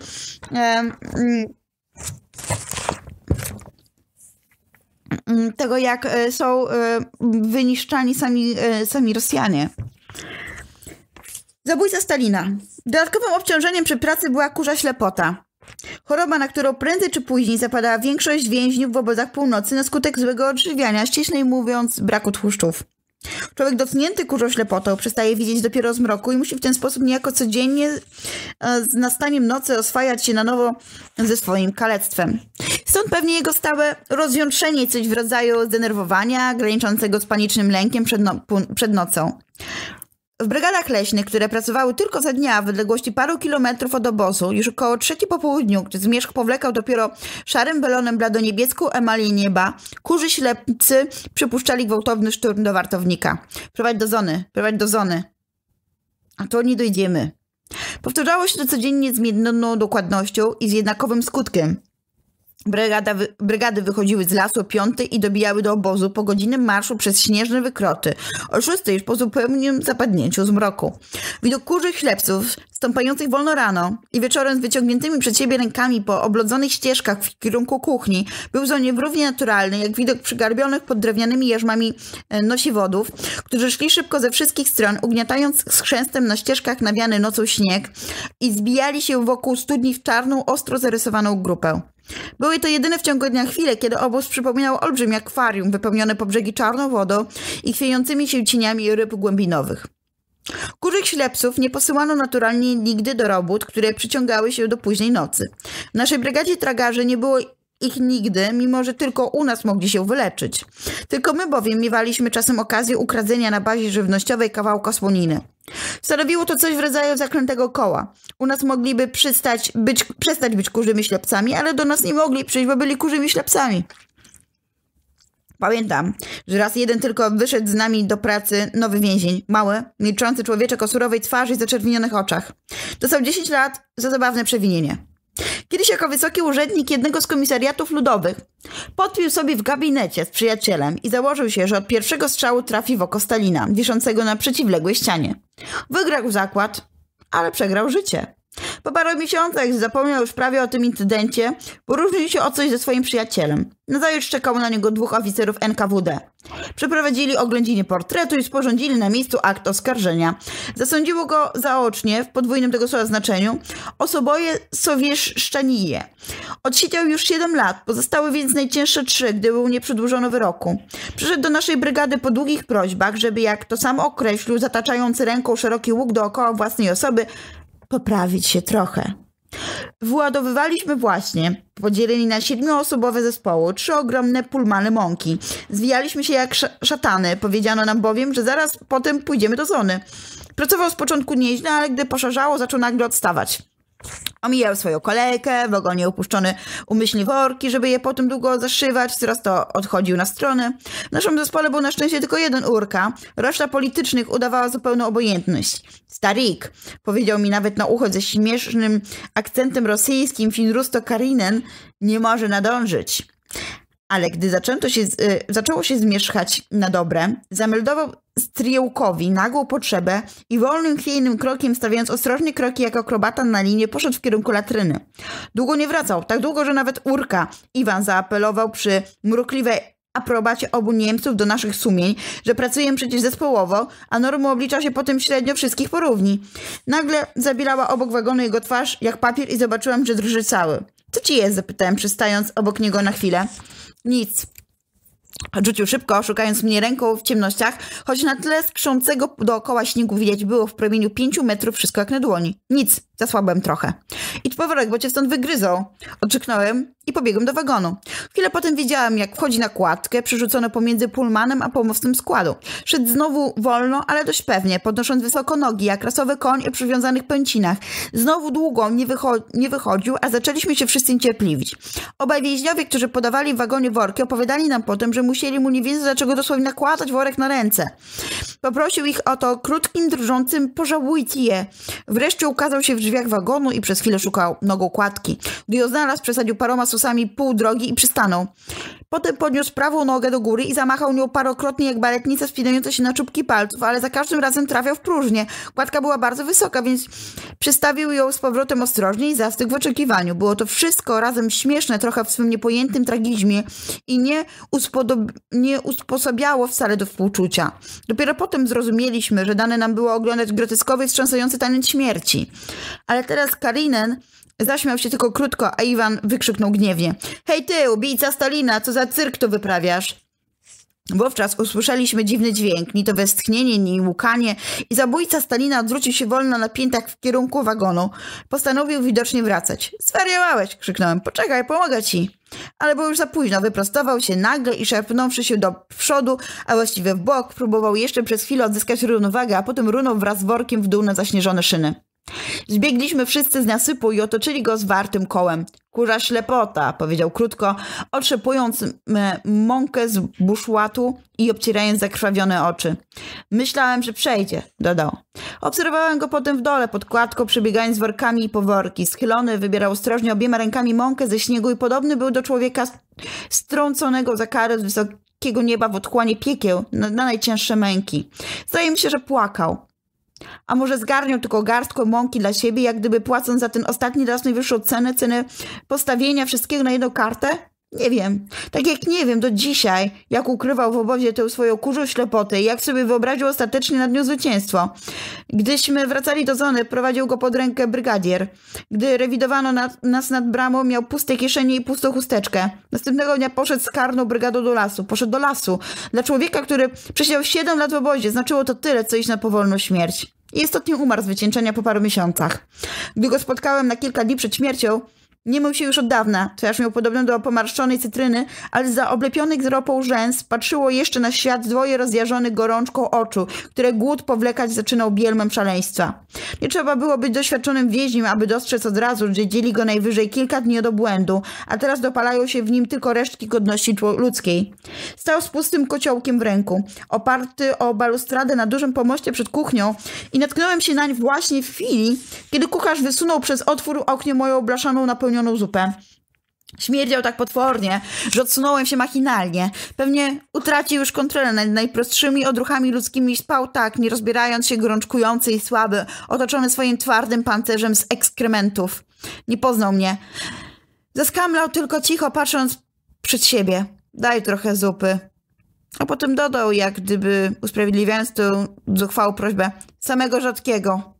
tego, jak są wyniszczani sami, sami Rosjanie. Zabójca Stalina. Dodatkowym obciążeniem przy pracy była kurza ślepota. Choroba, na którą prędzej czy później zapadała większość więźniów w obozach północy na skutek złego odżywiania, ściślej mówiąc braku tłuszczów. Człowiek dotknięty kurzą ślepotą przestaje widzieć dopiero z mroku i musi w ten sposób niejako codziennie z nastaniem nocy oswajać się na nowo ze swoim kalectwem. Stąd pewnie jego stałe rozjątrzenie, coś w rodzaju zdenerwowania, graniczącego z panicznym lękiem przed, no przed nocą. W brygadach leśnych, które pracowały tylko za dnia w odległości paru kilometrów od obozu, już około trzeciej po południu, gdy zmierzch powlekał dopiero szarym belonem bladoniebieską emalię nieba, kurzy ślepcy przypuszczali gwałtowny szturm do wartownika. Prowadź do zony, prowadź do zony. A to nie dojdziemy. Powtarzało się to codziennie z miedną dokładnością i z jednakowym skutkiem. Brygada, brygady wychodziły z lasu o piątej i dobijały do obozu po godzinnym marszu przez śnieżne wykroty. O szóstej już po zupełnym zapadnięciu zmroku. Widok kurzych ślepców stąpających wolno rano i wieczorem z wyciągniętymi przed siebie rękami po oblodzonych ścieżkach w kierunku kuchni był za nie równie naturalny, jak widok przygarbionych pod drewnianymi jarzmami nosiwodów, którzy szli szybko ze wszystkich stron, ugniatając z chrzęstem na ścieżkach nawiany nocą śnieg i zbijali się wokół studni w czarną, ostro zarysowaną grupę. Były to jedyne w ciągu dnia chwile, kiedy obóz przypominał olbrzymie akwarium wypełnione po brzegi czarną wodą i chwiejącymi się cieniami ryb głębinowych. Kurzych ślepców nie posyłano naturalnie nigdy do robót, które przyciągały się do późnej nocy. W naszej brygadzie tragarzy nie było ich nigdy, mimo że tylko u nas mogli się wyleczyć. Tylko my bowiem miewaliśmy czasem okazję ukradzenia na bazie żywnościowej kawałka słoniny. Stanowiło to coś w rodzaju zaklętego koła. U nas mogliby przystać być, przestać być kurzymi ślepcami, ale do nas nie mogli przyjść, bo byli kurzymi ślepcami. Pamiętam, że raz jeden tylko wyszedł z nami do pracy nowy więzień, mały, milczący człowieczek o surowej twarzy i zaczerwienionych oczach. Dostał dziesięć lat za zabawne przewinienie. Kiedyś jako wysoki urzędnik jednego z komisariatów ludowych podpił sobie w gabinecie z przyjacielem i założył się, że od pierwszego strzału trafi w oko Stalina, wiszącego na przeciwległej ścianie. Wygrał zakład, ale przegrał życie. Po paru miesiącach, gdy zapomniał już prawie o tym incydencie, poróżnił się o coś ze swoim przyjacielem. Nazajutrz czekało na niego dwóch oficerów N K W D. Przeprowadzili oględziny portretu i sporządzili na miejscu akt oskarżenia. Zasądziło go zaocznie, w podwójnym tego słowa znaczeniu, osoboje sowieszczanije. Odsiedział już siedem lat, pozostały więc najcięższe trzy, gdy mu nie przedłużono wyroku. Przyszedł do naszej brygady po długich prośbach, żeby, jak to sam określił, zataczający ręką szeroki łuk dookoła własnej osoby, poprawić się trochę. Wyładowywaliśmy właśnie, podzieleni na siedmioosobowe zespoły, trzy ogromne pulmany mąki. Zwijaliśmy się jak sz szatany, powiedziano nam bowiem, że zaraz potem pójdziemy do zony. Pracował z początku nieźle, ale gdy poszarzało, zaczął nagle odstawać. Omijał swoją kolejkę, w ogonie upuszczone umyślnie worki, żeby je potem długo zaszywać, coraz to odchodził na stronę. W naszym zespole był na szczęście tylko jeden urka, reszta politycznych udawała zupełną obojętność. Starik, powiedział mi nawet na ucho ze śmiesznym akcentem rosyjskim Finrusto Karinen, nie może nadążyć. Ale gdy zaczęto się, y, zaczęło się zmierzchać na dobre, zameldował Stryjełkowi nagłą potrzebę i wolnym, chwiejnym krokiem, stawiając ostrożnie kroki jak akrobata na linię, poszedł w kierunku latryny. Długo nie wracał, tak długo, że nawet Urka Iwan zaapelował przy mrukliwej aprobacie obu Niemców do naszych sumień, że pracujemy przecież zespołowo, a normą oblicza się potem średnio wszystkich porówni. Nagle zabilała obok wagonu jego twarz jak papier i zobaczyłam, że drży cały. Co ci jest? Zapytałem, przystając obok niego na chwilę. Nic. Rzucił szybko, szukając mnie ręką w ciemnościach, choć na tle skrzącego dookoła śniegu widać było w promieniu pięciu metrów wszystko jak na dłoni. Nic, zasłabłem trochę. Idź powrotk, bo cię stąd wygryzą. Odkrzyknąłem i pobiegłem do wagonu. Chwilę potem widziałem, jak wchodzi na kładkę, przerzucono pomiędzy pulmanem a pomostem składu. Szedł znowu wolno, ale dość pewnie, podnosząc wysoko nogi, jak rasowy koń o przywiązanych pęcinach. Znowu długo nie, wycho nie wychodził, a zaczęliśmy się wszyscy niecierpliwić. Obaj więźniowie, którzy podawali w wagonie worki, opowiadali nam potem, że musieli mu nie wiedzieć, dlaczego dosłownie nakładać worek na ręce. Poprosił ich o to krótkim, drżącym pożałujcie je. Wreszcie ukazał się w drzwiach wagonu i przez chwilę szukał nogą kładki. Gdy ją znalazł, przesadził paroma sosami pół drogi i przystanął. Potem podniósł prawą nogę do góry i zamachał nią parokrotnie jak baletnica wspinająca się na czubki palców, ale za każdym razem trafiał w próżnię. Kładka była bardzo wysoka, więc przystawił ją z powrotem ostrożnie i zastygł w oczekiwaniu. Było to wszystko razem śmieszne, trochę w swym niepojętym tragizmie i nie, nie usposobiało wcale do współczucia. Dopiero potem zrozumieliśmy, że dane nam było oglądać groteskowy, wstrząsający taniec śmierci. Ale teraz Karinen zaśmiał się tylko krótko, a Iwan wykrzyknął gniewnie. Hej ty, ubijca Stalina, co za cyrk tu wyprawiasz? Wówczas usłyszeliśmy dziwny dźwięk, ni to westchnienie, ni łukanie i zabójca Stalina odwrócił się wolno na piętach w kierunku wagonu. Postanowił widocznie wracać. Zwariowałeś, krzyknąłem. Poczekaj, pomogę ci. Ale było już za późno, wyprostował się nagle i szarpnąwszy się do przodu, a właściwie w bok, próbował jeszcze przez chwilę odzyskać równowagę, a potem runął wraz z workiem w dół na zaśnieżone szyny. Zbiegliśmy wszyscy z nasypu i otoczyli go zwartym kołem. Kurza ślepota, powiedział krótko, otrzepując mąkę z buszłatu i obcierając zakrwawione oczy. Myślałem, że przejdzie, dodał. Obserwowałem go potem w dole, pod kładką, przebiegając workami i po worki. Schylony, wybierał ostrożnie obiema rękami mąkę ze śniegu i podobny był do człowieka strąconego za karę z wysokiego nieba w otchłanie piekieł na, na najcięższe męki. Zdaje mi się, że płakał. A może zgarniał tylko garstkę mąki dla siebie, jak gdyby płacąc za ten ostatni raz najwyższą cenę, cenę postawienia wszystkiego na jedną kartę? Nie wiem. Tak jak nie wiem do dzisiaj, jak ukrywał w obozie tę swoją kurzą ślepotę i jak sobie wyobraził ostatecznie nad nią zwycięstwo. Gdyśmy wracali do zony, prowadził go pod rękę brygadier. Gdy rewidowano nad, nas nad bramą, miał puste kieszenie i pustą chusteczkę. Następnego dnia poszedł z karną brygadą do lasu. Poszedł do lasu. Dla człowieka, który przesiedział siedem lat w obozie, znaczyło to tyle, co iść na powolną śmierć. I istotnie umarł z wycieńczenia po paru miesiącach. Gdy go spotkałem na kilka dni przed śmiercią, nie mył się już od dawna. Twarz miał podobną do pomarszczonej cytryny, ale za oblepionych ropą rzęs patrzyło jeszcze na świat dwoje rozjarzonych gorączką oczu, które głód powlekać zaczynał bielmem szaleństwa. Nie trzeba było być doświadczonym więźniem, aby dostrzec od razu, że dzieli go najwyżej kilka dni od obłędu, a teraz dopalają się w nim tylko resztki godności ludzkiej. Stał z pustym kociołkiem w ręku, oparty o balustradę na dużym pomoście przed kuchnią i natknąłem się nań właśnie w chwili, kiedy kucharz wysunął przez otwór w oknie moją blaszaną napełnioną zupę. Śmierdział tak potwornie, że odsunąłem się machinalnie. Pewnie utracił już kontrolę nad najprostszymi odruchami ludzkimi i spał tak, nie rozbierając się, gorączkujący i słaby, otoczony swoim twardym pancerzem z ekskrementów. Nie poznał mnie. Zaskamlał tylko cicho, patrząc przed siebie. Daj trochę zupy. A potem dodał, jak gdyby usprawiedliwiając tę zuchwałą prośbę, samego rzadkiego.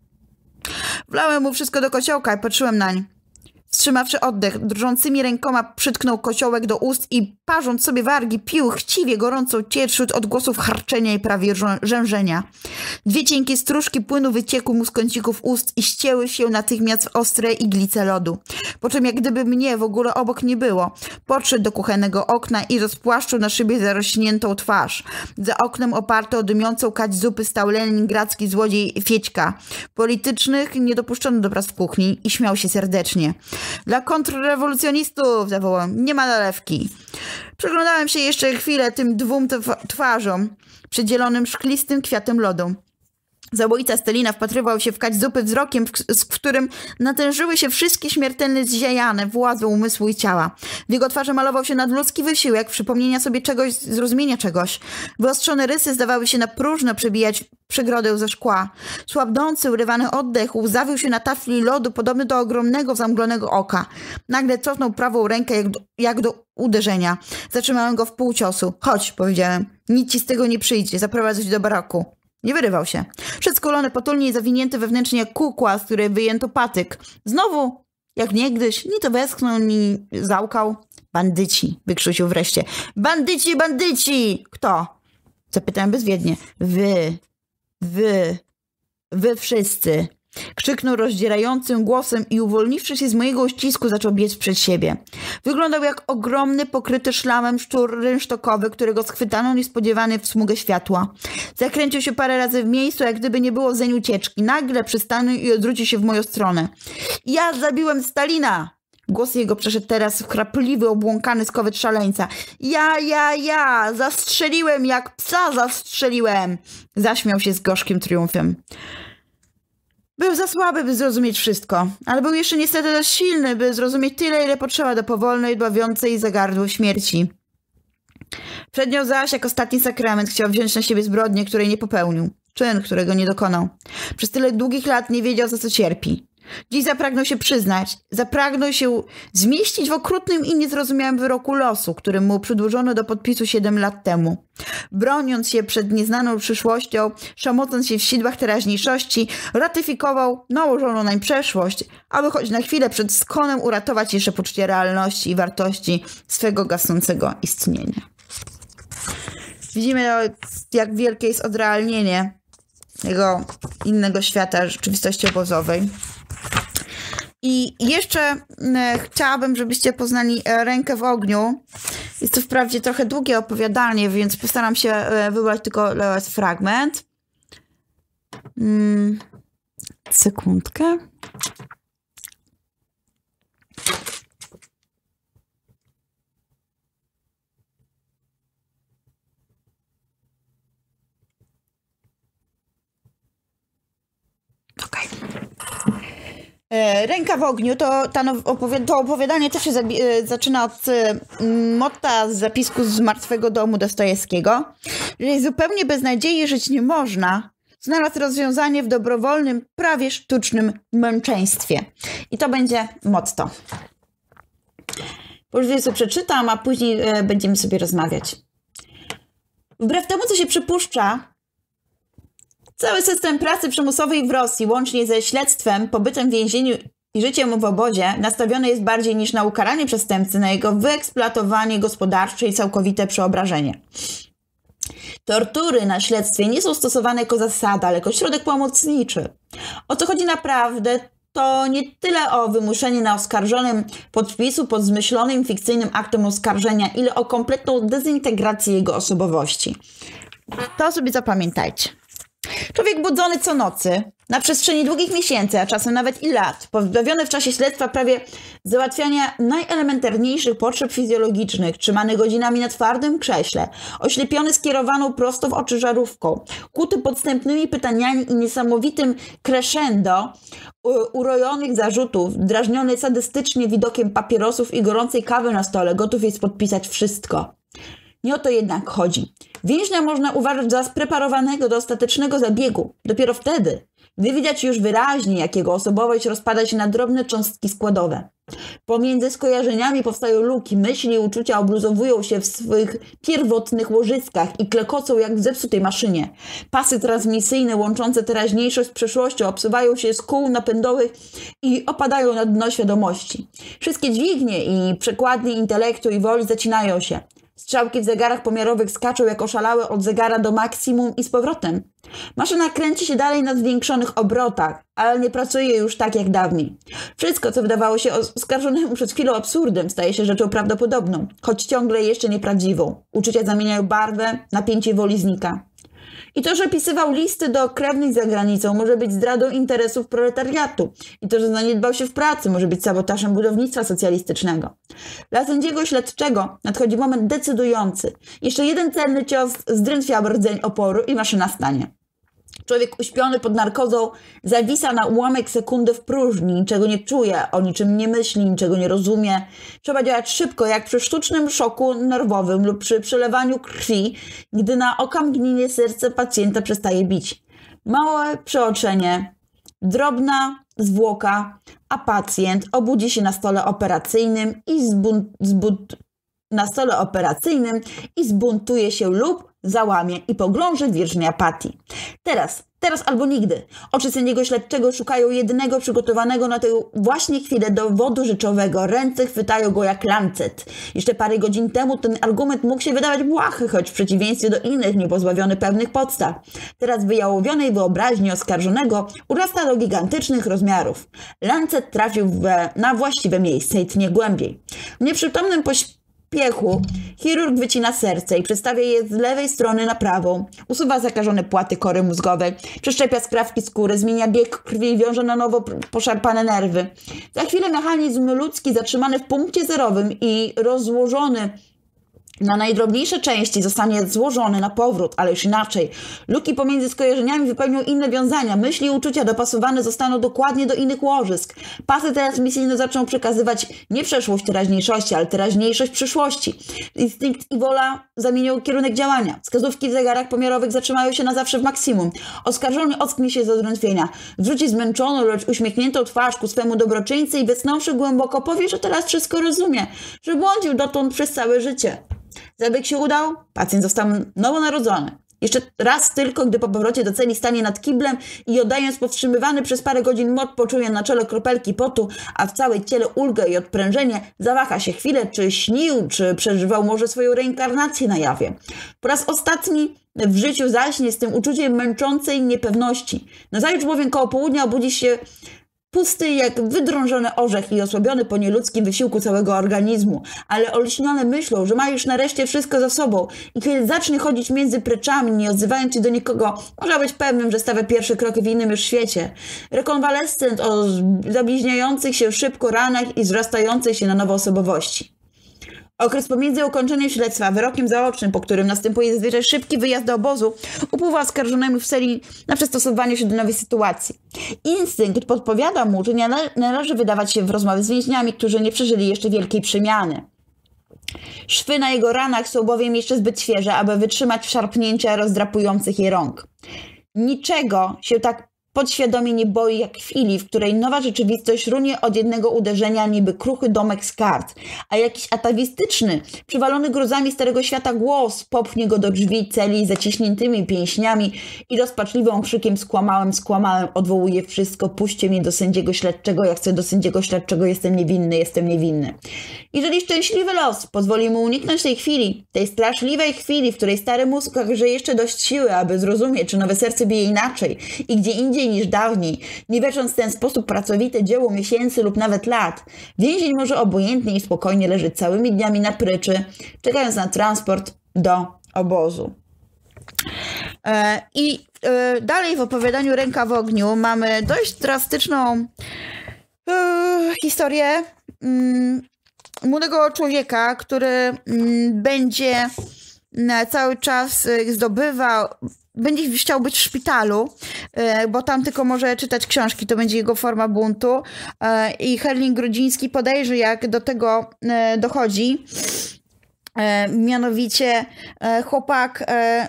Wlałem mu wszystko do kociołka i patrzyłem nań. Wstrzymawszy oddech, drżącymi rękoma przytknął kociołek do ust i parząc sobie wargi, pił chciwie gorącą ciecz wśród odgłosów harczenia i prawie rzężenia. Dwie cienkie stróżki płynu wyciekły mu z kącików ust i ścięły się natychmiast w ostre iglice lodu. Po czym jak gdyby mnie w ogóle obok nie było, podszedł do kuchennego okna i rozpłaszczył na szybie zarośniętą twarz. Za oknem oparty o dymiącą kać zupy stał leningradzki złodziej Fiećka. Politycznych nie dopuszczono do prac w kuchni i śmiał się serdecznie. Dla kontrrewolucjonistów, zawołał, nie ma nalewki. Przyglądałem się jeszcze chwilę tym dwóm twarzom, przydzielonym szklistym kwiatem lodu. Zabójca Stalina wpatrywał się w kać zupy wzrokiem, z którym natężyły się wszystkie śmiertelne zziajane władze umysłu i ciała. W jego twarzy malował się nadludzki wysiłek, przypomnienia sobie czegoś, zrozumienia czegoś. Wyostrzone rysy zdawały się na próżno przebijać przegrodę ze szkła. Słabnący, urywany oddech łzawił się na tafli lodu, podobny do ogromnego, zamglonego oka. Nagle cofnął prawą rękę jak do, jak do uderzenia. Zatrzymałem go w pół ciosu. Chodź, powiedziałem. Nic ci z tego nie przyjdzie. Zaprowadzę cię do baraku. Nie wyrywał się. Przedskulony, potulnie i zawinięty wewnętrznie jak kukła, z której wyjęto patyk. Znowu, jak niegdyś, ni to westchnął, ni załkał. Bandyci, wykrztusił wreszcie. Bandyci, bandyci! Kto? Zapytałem bezwiednie. Wy, wy, wy wszyscy. Krzyknął rozdzierającym głosem i uwolniwszy się z mojego uścisku, zaczął biec przed siebie. Wyglądał jak ogromny, pokryty szlamem szczur rynsztokowy, którego schwytano niespodziewanie w smugę światła. Zakręcił się parę razy w miejscu, jak gdyby nie było zeń ucieczki. Nagle przystanął i odwrócił się w moją stronę. Ja zabiłem Stalina! Głos jego przeszedł teraz w chrapliwy, obłąkany skowyt szaleńca. Ja, ja, ja! Zastrzeliłem, jak psa zastrzeliłem! Zaśmiał się z gorzkim triumfem. Był za słaby, by zrozumieć wszystko, ale był jeszcze niestety dość silny, by zrozumieć tyle, ile potrzeba do powolnej, dławiącej za gardło śmierci. Przed nią zaś, jak ostatni sakrament, chciał wziąć na siebie zbrodnię, której nie popełnił. Czyn, którego nie dokonał. Przez tyle długich lat nie wiedział, za co cierpi. Dziś zapragnął się przyznać, zapragnął się zmieścić w okrutnym i niezrozumiałym wyroku losu, którym mu przedłużono do podpisu siedem lat temu. Broniąc się przed nieznaną przyszłością, szamocąc się w sidłach teraźniejszości, ratyfikował nałożoną nań przeszłość, aby choć na chwilę przed skonem uratować jeszcze poczucie realności i wartości swego gasnącego istnienia. Widzimy, jak wielkie jest odrealnienie jego innego świata, rzeczywistości obozowej. I jeszcze e, chciałabym, żebyście poznali e, Rękę w ogniu. Jest to wprawdzie trochę długie opowiadanie, więc postaram się e, wybrać tylko e, fragment. Mm, sekundkę. Ręka w ogniu, to, ta now, opowi- to opowiadanie też się zabi- zaczyna od y, motta z zapisku z Martwego domu Dostojewskiego, że zupełnie bez nadziei żyć nie można. Znalazł rozwiązanie w dobrowolnym, prawie sztucznym męczeństwie. I to będzie motto. Później sobie przeczytam, a później e, będziemy sobie rozmawiać. Wbrew temu, co się przypuszcza, cały system pracy przymusowej w Rosji, łącznie ze śledztwem, pobytem w więzieniu i życiem w obozie, nastawiony jest bardziej niż na ukaranie przestępcy, na jego wyeksploatowanie gospodarcze i całkowite przeobrażenie. Tortury na śledztwie nie są stosowane jako zasada, ale jako środek pomocniczy. O co chodzi naprawdę, to nie tyle o wymuszenie na oskarżonym podpisu pod zmyślonym, fikcyjnym aktem oskarżenia, ile o kompletną dezintegrację jego osobowości. To sobie zapamiętajcie. Człowiek budzony co nocy, na przestrzeni długich miesięcy, a czasem nawet i lat, pozbawiony w czasie śledztwa prawie załatwiania najelementarniejszych potrzeb fizjologicznych, trzymany godzinami na twardym krześle, oślepiony skierowaną prosto w oczy żarówką, kuty podstępnymi pytaniami i niesamowitym crescendo urojonych zarzutów, drażniony sadystycznie widokiem papierosów i gorącej kawy na stole, gotów jest podpisać wszystko. Nie o to jednak chodzi. Więźnia można uważać za spreparowanego do ostatecznego zabiegu. Dopiero wtedy, gdy widać już wyraźnie, jak jego osobowość rozpada się na drobne cząstki składowe. Pomiędzy skojarzeniami powstają luki, myśli i uczucia obluzowują się w swych pierwotnych łożyskach i klekocą jak w zepsutej maszynie. Pasy transmisyjne łączące teraźniejszość z przeszłością obsuwają się z kół napędowych i opadają na dno świadomości. Wszystkie dźwignie i przekładnie intelektu i woli zacinają się. Strzałki w zegarach pomiarowych skaczą jak oszalałe od zegara do maksimum i z powrotem. Maszyna kręci się dalej na zwiększonych obrotach, ale nie pracuje już tak jak dawniej. Wszystko, co wydawało się oskarżonemu przed chwilą absurdem, staje się rzeczą prawdopodobną, choć ciągle jeszcze nieprawdziwą. Uczucia zamieniają barwę, napięcie woli znika. I to, że pisywał listy do krewnych za granicą, może być zdradą interesów proletariatu. I to, że zaniedbał się w pracy, może być sabotażem budownictwa socjalistycznego. Dla sędziego śledczego nadchodzi moment decydujący. Jeszcze jeden celny cios zdrętwia rdzeń oporu i maszyna stanie. Człowiek uśpiony pod narkozą zawisa na ułamek sekundy w próżni, niczego nie czuje, o niczym nie myśli, niczego nie rozumie. Trzeba działać szybko, jak przy sztucznym szoku nerwowym lub przy przelewaniu krwi, gdy na okamgnienie serce pacjenta przestaje bić. Małe przeoczenie, drobna zwłoka, a pacjent obudzi się na stole operacyjnym i zbunt, zbunt, na stole operacyjnym i zbuntuje się lub załamie i pogrąży w wierzchniej apatii. Teraz, teraz albo nigdy. Oczy sędziego śledczego szukają jedynego przygotowanego na tę właśnie chwilę dowodu rzeczowego. Ręce chwytają go jak lancet. Jeszcze parę godzin temu ten argument mógł się wydawać błahy, choć w przeciwieństwie do innych niepozbawiony pewnych podstaw. Teraz w wyjałowionej wyobraźni oskarżonego urasta do gigantycznych rozmiarów. Lancet trafił w, na właściwe miejsce i tnie głębiej. W nieprzytomnym pośpiechu piechu chirurg wycina serce i przestawia je z lewej strony na prawą. Usuwa zakażone płaty kory mózgowej, przeszczepia skrawki skóry, zmienia bieg krwi i wiąże na nowo poszarpane nerwy. Za chwilę mechanizm ludzki zatrzymany w punkcie zerowym i rozłożony na najdrobniejsze części zostanie złożony na powrót, ale już inaczej. Luki pomiędzy skojarzeniami wypełnią inne wiązania. Myśli i uczucia dopasowane zostaną dokładnie do innych łożysk. Pasy transmisyjne zaczną przekazywać nie przeszłość teraźniejszości, ale teraźniejszość przyszłości. Instynkt i wola zamienią kierunek działania. Wskazówki w zegarach pomiarowych zatrzymają się na zawsze w maksimum. Oskarżony ocknie się ze zdrętwienia. Wrzuci zmęczoną, lecz uśmiechniętą twarz ku swemu dobroczyńcy i westnąwszy głęboko powie, że teraz wszystko rozumie, że błądził dotąd przez całe życie. Zabieg się udał, pacjent został nowonarodzony. Jeszcze raz tylko, gdy po powrocie do celi stanie nad kiblem i oddając powstrzymywany przez parę godzin mot poczuje na czele kropelki potu, a w całym ciele ulgę i odprężenie, zawaha się chwilę, czy śnił, czy przeżywał może swoją reinkarnację na jawie. Po raz ostatni w życiu zaśnie z tym uczuciem męczącej niepewności. Nazajutrz bowiem koło południa obudzi się pusty jak wydrążony orzech i osłabiony po nieludzkim wysiłku całego organizmu, ale olśniony myślą, że ma już nareszcie wszystko za sobą i kiedy zacznie chodzić między preczami, nie odzywając się do nikogo, może być pewnym, że stawia pierwsze kroki w innym już świecie. Rekonwalescent o zabliźniających się szybko ranach i wzrastającej się na nowo osobowości. Okres pomiędzy ukończeniem śledztwa a wyrokiem zaocznym, po którym następuje zazwyczaj szybki wyjazd do obozu, upływa oskarżonemu w serii na przystosowanie się do nowej sytuacji. Instynkt podpowiada mu, że nie należy wydawać się w rozmowy z więźniami, którzy nie przeżyli jeszcze wielkiej przemiany. Szwy na jego ranach są bowiem jeszcze zbyt świeże, aby wytrzymać szarpnięcia rozdrapujących je rąk. Niczego się tak podświadomie nie boi jak chwili, w której nowa rzeczywistość runie od jednego uderzenia niby kruchy domek z kart, a jakiś atawistyczny, przywalony gruzami starego świata głos popchnie go do drzwi celi zaciśniętymi pięśniami i rozpaczliwym krzykiem skłamałem, skłamałem, odwołuję wszystko, puśćcie mnie do sędziego śledczego, ja chcę do sędziego śledczego, jestem niewinny, jestem niewinny. Jeżeli szczęśliwy los pozwoli mu uniknąć tej chwili, tej straszliwej chwili, w której stary mózg okaże jeszcze dość siły, aby zrozumieć, czy nowe serce bije inaczej i gdzie indziej niż dawniej, nie wierząc w ten sposób pracowite dzieło miesięcy lub nawet lat, więzień może obojętnie i spokojnie leżeć całymi dniami na pryczy, czekając na transport do obozu. E, I e, dalej w opowiadaniu Ręka w ogniu mamy dość drastyczną e, historię mm, młodego człowieka, który mm, będzie cały czas zdobywał, będzie chciał być w szpitalu, bo tam tylko może czytać książki, to będzie jego forma buntu. I Herling Grudziński podejrzy, jak do tego dochodzi. Mianowicie chłopak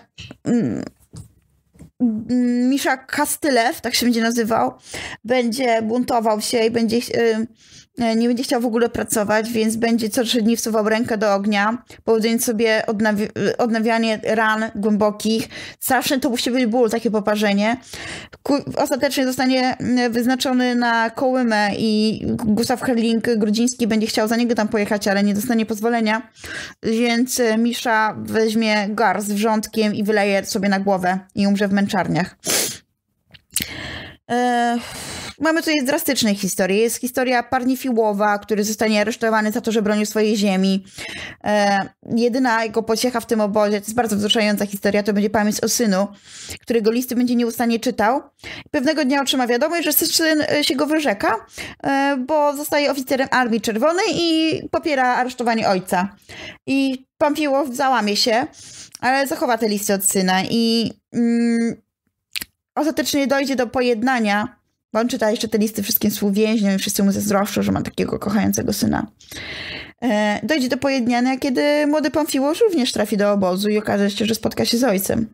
Misza Kastylew, tak się będzie nazywał, będzie buntował się i będzie nie będzie chciał w ogóle pracować, więc będzie co trzy dni wsuwał rękę do ognia, powodując sobie odnawi odnawianie ran głębokich. Straszny to musi być ból, takie poparzenie. Ku ostatecznie zostanie wyznaczony na Kołymę i Gustaw Herling Grudziński będzie chciał za niego tam pojechać, ale nie dostanie pozwolenia, więc Misza weźmie garść z wrzątkiem i wyleje sobie na głowę i umrze w męczarniach. Eee... Mamy tutaj drastyczne historie. Jest historia Parnifiłowa, który zostanie aresztowany za to, że bronił swojej ziemi. E, jedyna jego pociecha w tym obozie, to jest bardzo wzruszająca historia, to będzie pamięć o synu, którego listy będzie nieustannie czytał. Pewnego dnia otrzyma wiadomość, że syn się go wyrzeka, e, bo zostaje oficerem Armii Czerwonej i popiera aresztowanie ojca. I Pamfiłow załamie się, ale zachowa te listy od syna i mm, ostatecznie dojdzie do pojednania. Bo on czyta jeszcze te listy wszystkim współwięźniom i wszyscy mu zazdroszczą, że ma takiego kochającego syna. E, dojdzie do pojednania, kiedy młody Pamfiłosz również trafi do obozu i okaże się, że spotka się z ojcem.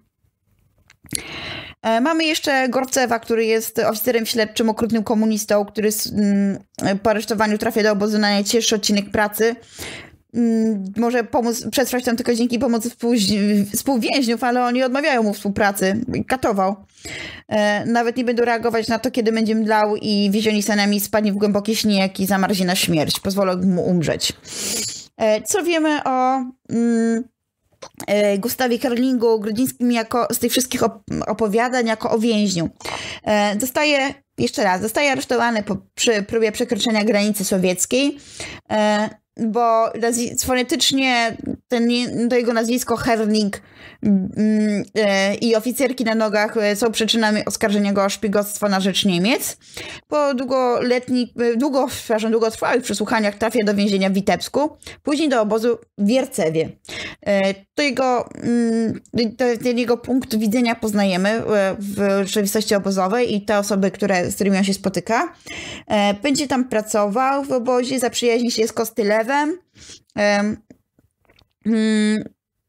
E, mamy jeszcze Gorcewa, który jest oficerem śledczym, okrutnym komunistą, który z, mm, po aresztowaniu trafia do obozu na najcięższy odcinek pracy. Może pomóc, przetrwać tam tylko dzięki pomocy współwięźniów, ale oni odmawiają mu współpracy. Katował. E, nawet nie będą reagować na to, kiedy będzie mdlał i wiezioni sanami spadnie w głęboki śnieg i zamarzie na śmierć. Pozwolą mu umrzeć. E, co wiemy o mm, e, Gustawie Herlingu Grudzińskim jako, z tych wszystkich op opowiadań jako o więźniu? E, zostaje, jeszcze raz, zostaje aresztowany po, przy próbie przekroczenia granicy sowieckiej. E, bo fonetycznie ten, to jego nazwisko Herling mm, e, i oficerki na nogach są przyczynami oskarżenia go o szpiegostwo na rzecz Niemiec. Po długoletnich, długo, przepraszam, długotrwałych przesłuchaniach trafia do więzienia w Witebsku, później do obozu w Wiercewie. E, to jego, mm, to, ten jego punkt widzenia poznajemy w rzeczywistości obozowej i te osoby, które, z którymi on się spotyka. E, będzie tam pracował w obozie, zaprzyjaźni się z Kostylewem. Um, um,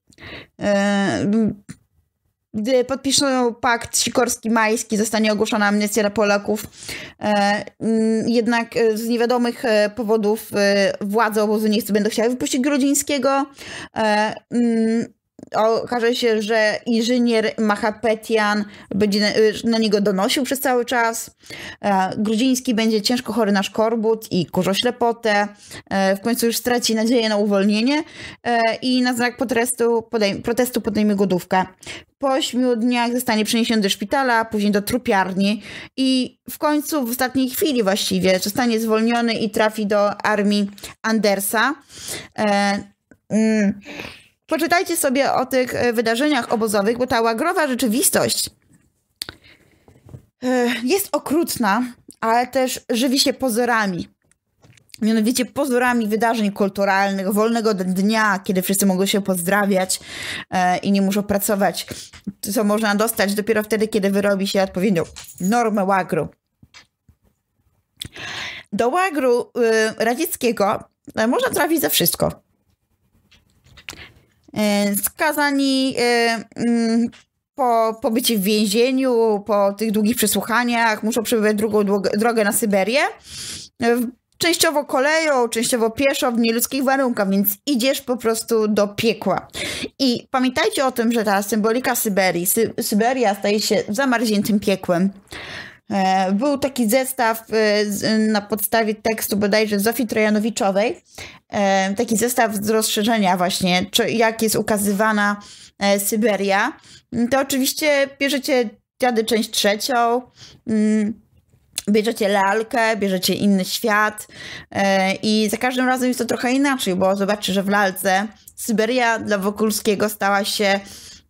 um, Gdy podpiszą pakt sikorski-majski, zostanie ogłoszona amnestia dla Polaków. E, jednak z niewiadomych powodów władze obozu nie chcą, będą chciały wypuścić Grudzińskiego. E, okaże się, że inżynier Machapetian będzie na niego donosił przez cały czas. Grudziński będzie ciężko chory na szkorbut i kurzoślepotę. W końcu już straci nadzieję na uwolnienie i na znak protestu, podejm protestu podejmie głodówkę. Po ośmiu dniach zostanie przeniesiony do szpitala, później do trupiarni i w końcu w ostatniej chwili właściwie zostanie zwolniony i trafi do armii Andersa. Poczytajcie sobie o tych wydarzeniach obozowych, bo ta łagrowa rzeczywistość jest okrutna, ale też żywi się pozorami. mianowicie pozorami wydarzeń kulturalnych, wolnego dnia, kiedy wszyscy mogą się pozdrawiać e, i nie muszą pracować, co można dostać dopiero wtedy, kiedy wyrobi się odpowiednią normę łagru. Do łagru y, radzieckiego y, można trafić za wszystko. Y, skazani y, y, po pobycie w więzieniu, po tych długich przesłuchaniach muszą przebywać drugą drogę na Syberię. Y, częściowo koleją, częściowo pieszo, w nieludzkich warunkach, więc idziesz po prostu do piekła. I pamiętajcie o tym, że ta symbolika Syberii, Sy Syberia staje się zamarzniętym piekłem. Był taki zestaw na podstawie tekstu bodajże Zofii Trojanowiczowej, taki zestaw z rozszerzenia właśnie, jak jest ukazywana Syberia. To oczywiście bierzecie dziady część trzecią, bierzecie lalkę, bierzecie inny świat i za każdym razem jest to trochę inaczej, bo zobaczcie, że w lalce Syberia dla Wokulskiego stała się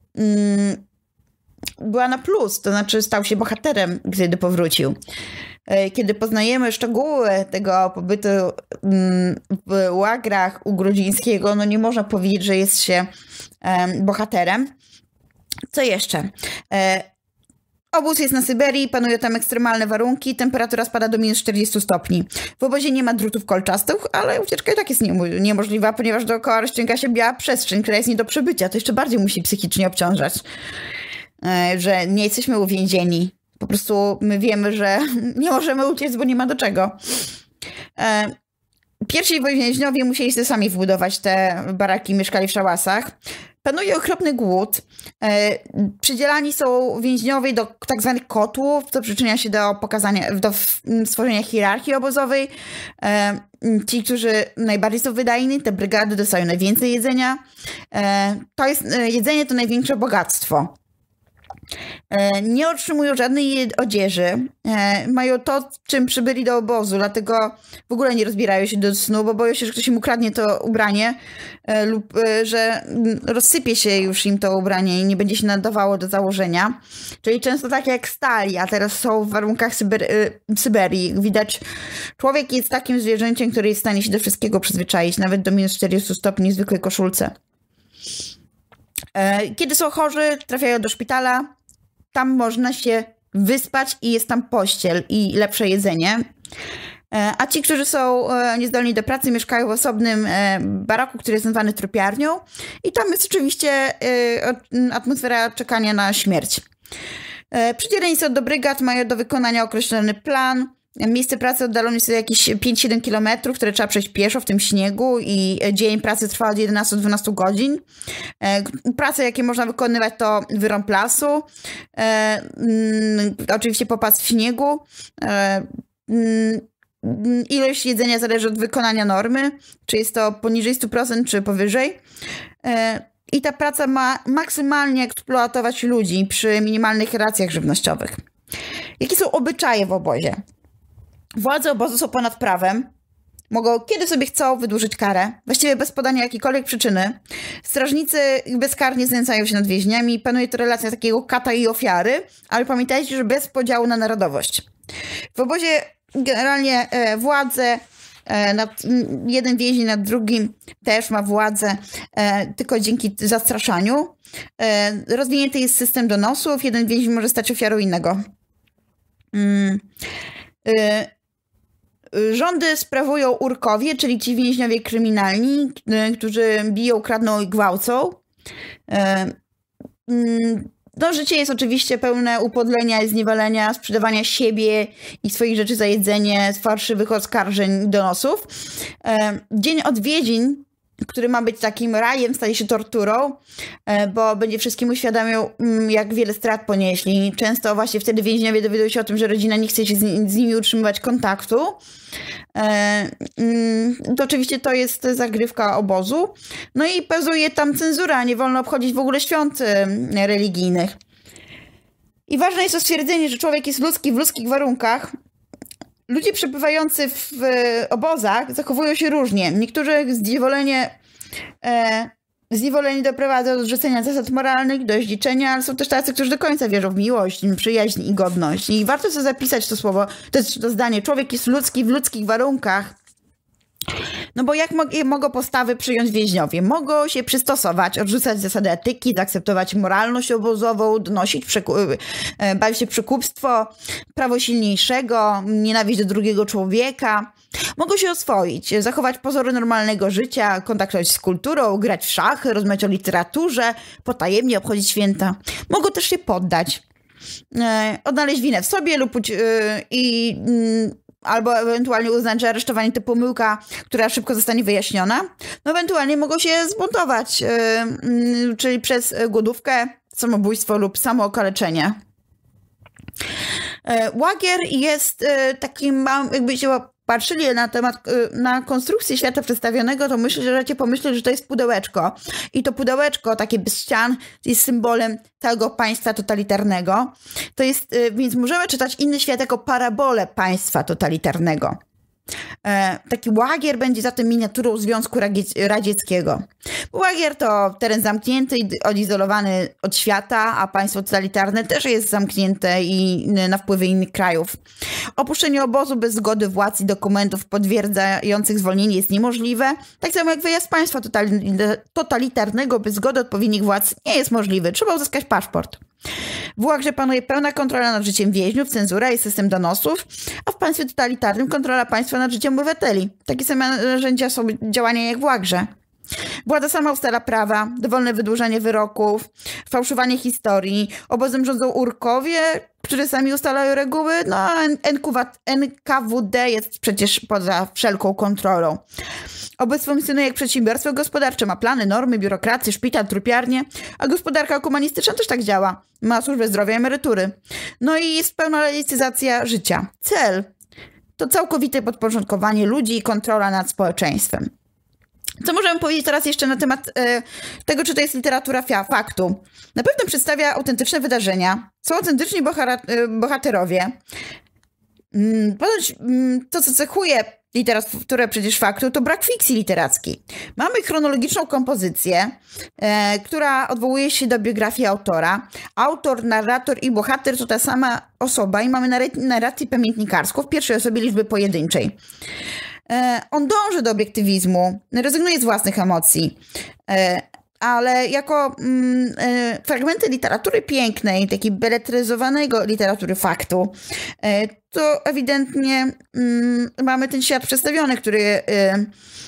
była na plus, to znaczy stał się bohaterem, gdy powrócił. Kiedy poznajemy szczegóły tego pobytu w łagrach u Grudzińskiego, no nie można powiedzieć, że jest się bohaterem. Co jeszcze? Obóz jest na Syberii, panują tam ekstremalne warunki, temperatura spada do minus czterdziestu stopni. W obozie nie ma drutów kolczastych, ale ucieczka i tak jest niemożliwa, ponieważ dookoła rozciąga się biała przestrzeń, która jest nie do przebycia. To jeszcze bardziej musi psychicznie obciążać, że nie jesteśmy uwięzieni. Po prostu my wiemy, że nie możemy uciec, bo nie ma do czego. Pierwsi więźniowie musieli sobie sami wbudować te baraki, mieszkali w szałasach. Panuje okropny głód. Przydzielani są więźniowie do tak zwanych kotłów, co przyczynia się do pokazania, do stworzenia hierarchii obozowej. Ci, którzy najbardziej są wydajni, te brygady dostają najwięcej jedzenia. To jest, jedzenie to największe bogactwo. Nie otrzymują żadnej odzieży. Mają to, czym przybyli do obozu, dlatego w ogóle nie rozbierają się do snu, bo boją się, że ktoś im ukradnie to ubranie lub że rozsypie się już im to ubranie i nie będzie się nadawało do założenia. Czyli często tak jak stali, a teraz są w warunkach Syber Syberii. Widać, człowiek jest takim zwierzęciem, który jest w stanie się do wszystkiego przyzwyczaić, nawet do minus czterdziestu stopni w zwykłej koszulce. Kiedy są chorzy, trafiają do szpitala, tam można się wyspać i jest tam pościel i lepsze jedzenie. A ci, którzy są niezdolni do pracy, mieszkają w osobnym baraku, który jest nazwany trupiarnią i tam jest oczywiście atmosfera czekania na śmierć. Przydzieleni są do brygad, mają do wykonania określony plan. Miejsce pracy oddalone jest jakieś pięć siedem kilometrów, które trzeba przejść pieszo w tym śniegu i dzień pracy trwa od jedenastu do dwunastu godzin. Prace, jakie można wykonywać, to wyrąb lasu, e, mm, oczywiście popas w śniegu. E, mm, ilość jedzenia zależy od wykonania normy, czy jest to poniżej stu procent, czy powyżej. E, I ta praca ma maksymalnie eksploatować ludzi przy minimalnych racjach żywnościowych. Jakie są obyczaje w obozie? Władze obozu są ponad prawem. Mogą kiedy sobie chcą wydłużyć karę, właściwie bez podania jakiejkolwiek przyczyny. Strażnicy bezkarnie znęcają się nad więźniami. Panuje to relacja takiego kata i ofiary, ale pamiętajcie, że bez podziału na narodowość. W obozie generalnie e, władze, e, nad, jeden więzień nad drugim też ma władzę, e, tylko dzięki zastraszaniu. E, rozwinięty jest system donosów. Jeden więzień może stać ofiarą innego. Mm. E, Rządy sprawują urkowie, czyli ci więźniowie kryminalni, którzy biją, kradną i gwałcą. No, życie jest oczywiście pełne upodlenia i zniewalenia, sprzedawania siebie i swoich rzeczy za jedzenie, fałszywych oskarżeń i donosów. Dzień odwiedzin, który ma być takim rajem, staje się torturą, bo będzie wszystkim uświadamiał, jak wiele strat ponieśli. Często właśnie wtedy więźniowie dowiadują się o tym, że rodzina nie chce się z nimi utrzymywać kontaktu. To oczywiście to jest zagrywka obozu. No i bazuje tam cenzura, nie wolno obchodzić w ogóle świąt religijnych. I ważne jest to stwierdzenie, że człowiek jest ludzki w ludzkich warunkach. Ludzie przebywający w obozach zachowują się różnie. Niektórzy zniewolenie, e, zniewolenie doprowadza do odrzucenia zasad moralnych, do zdziczenia, ale są też tacy, którzy do końca wierzą w miłość, przyjaźń i godność. I warto sobie zapisać to słowo, to jest to zdanie. Człowiek jest ludzki w ludzkich warunkach. No bo jak mo- mogą postawy przyjąć więźniowie? Mogą się przystosować, odrzucać zasady etyki, zaakceptować moralność obozową, donosić, przeku- bawić się w przekupstwo, prawo silniejszego, nienawiść do drugiego człowieka. Mogą się oswoić, zachować pozory normalnego życia, kontaktować się z kulturą, grać w szachy, rozmawiać o literaturze, potajemnie obchodzić święta. Mogą też się poddać, e, odnaleźć winę w sobie lub e, i... Mm, albo ewentualnie uznać, że aresztowanie to pomyłka, która szybko zostanie wyjaśniona. No ewentualnie mogą się zbuntować, yy, yy, czyli przez głodówkę, samobójstwo lub samookaleczenie. Yy, łagier jest yy, takim, jakbyście patrzyli na temat, yy, na konstrukcję świata przedstawionego, to myślę, że możecie pomyśleć, że to jest pudełeczko. I to pudełeczko, takie bez ścian, jest symbolem całego państwa totalitarnego. To jest, yy, więc możemy czytać inny świat jako parabolę państwa totalitarnego. E, taki łagier będzie zatem miniaturą Związku Radzieckiego. Łagier to teren zamknięty i odizolowany od świata, a państwo totalitarne też jest zamknięte i na wpływy innych krajów. Opuszczenie obozu bez zgody władz i dokumentów potwierdzających zwolnienie jest niemożliwe, tak samo jak wyjazd państwa totalitarnego bez zgody odpowiednich władz nie jest możliwy. Trzeba uzyskać paszport. W Łagrze panuje pełna kontrola nad życiem więźniów, cenzura i system donosów, a w państwie totalitarnym kontrola państwa nad życiem obywateli. Takie same narzędzia są działania jak w Łagrze. Władza sama ustala prawa, dowolne wydłużanie wyroków, fałszowanie historii. Obozem rządzą urkowie, którzy sami ustalają reguły, no a N K W D jest przecież poza wszelką kontrolą. Obóz funkcjonuje jak przedsiębiorstwo gospodarcze, ma plany, normy, biurokrację, szpital, trupiarnię, a gospodarka komunistyczna też tak działa. Ma służbę zdrowia i emerytury. No i jest pełna laicyzacja życia. Cel to całkowite podporządkowanie ludzi i kontrola nad społeczeństwem. Co możemy powiedzieć teraz jeszcze na temat e, tego, czy to jest literatura faktu? Na pewno przedstawia autentyczne wydarzenia. Są autentyczni bohaterowie. Ponoć to, co cechuje literaturę przecież faktu, to brak fikcji literackiej. Mamy chronologiczną kompozycję, e, która odwołuje się do biografii autora. Autor, narrator i bohater to ta sama osoba i mamy narrację pamiętnikarską w pierwszej osobie liczby pojedynczej. E, on dąży do obiektywizmu, rezygnuje z własnych emocji, e, ale jako mm, e, fragmenty literatury pięknej, takiej beletryzowanego literatury faktu, e, to ewidentnie mm, mamy ten świat przedstawiony, który e, e,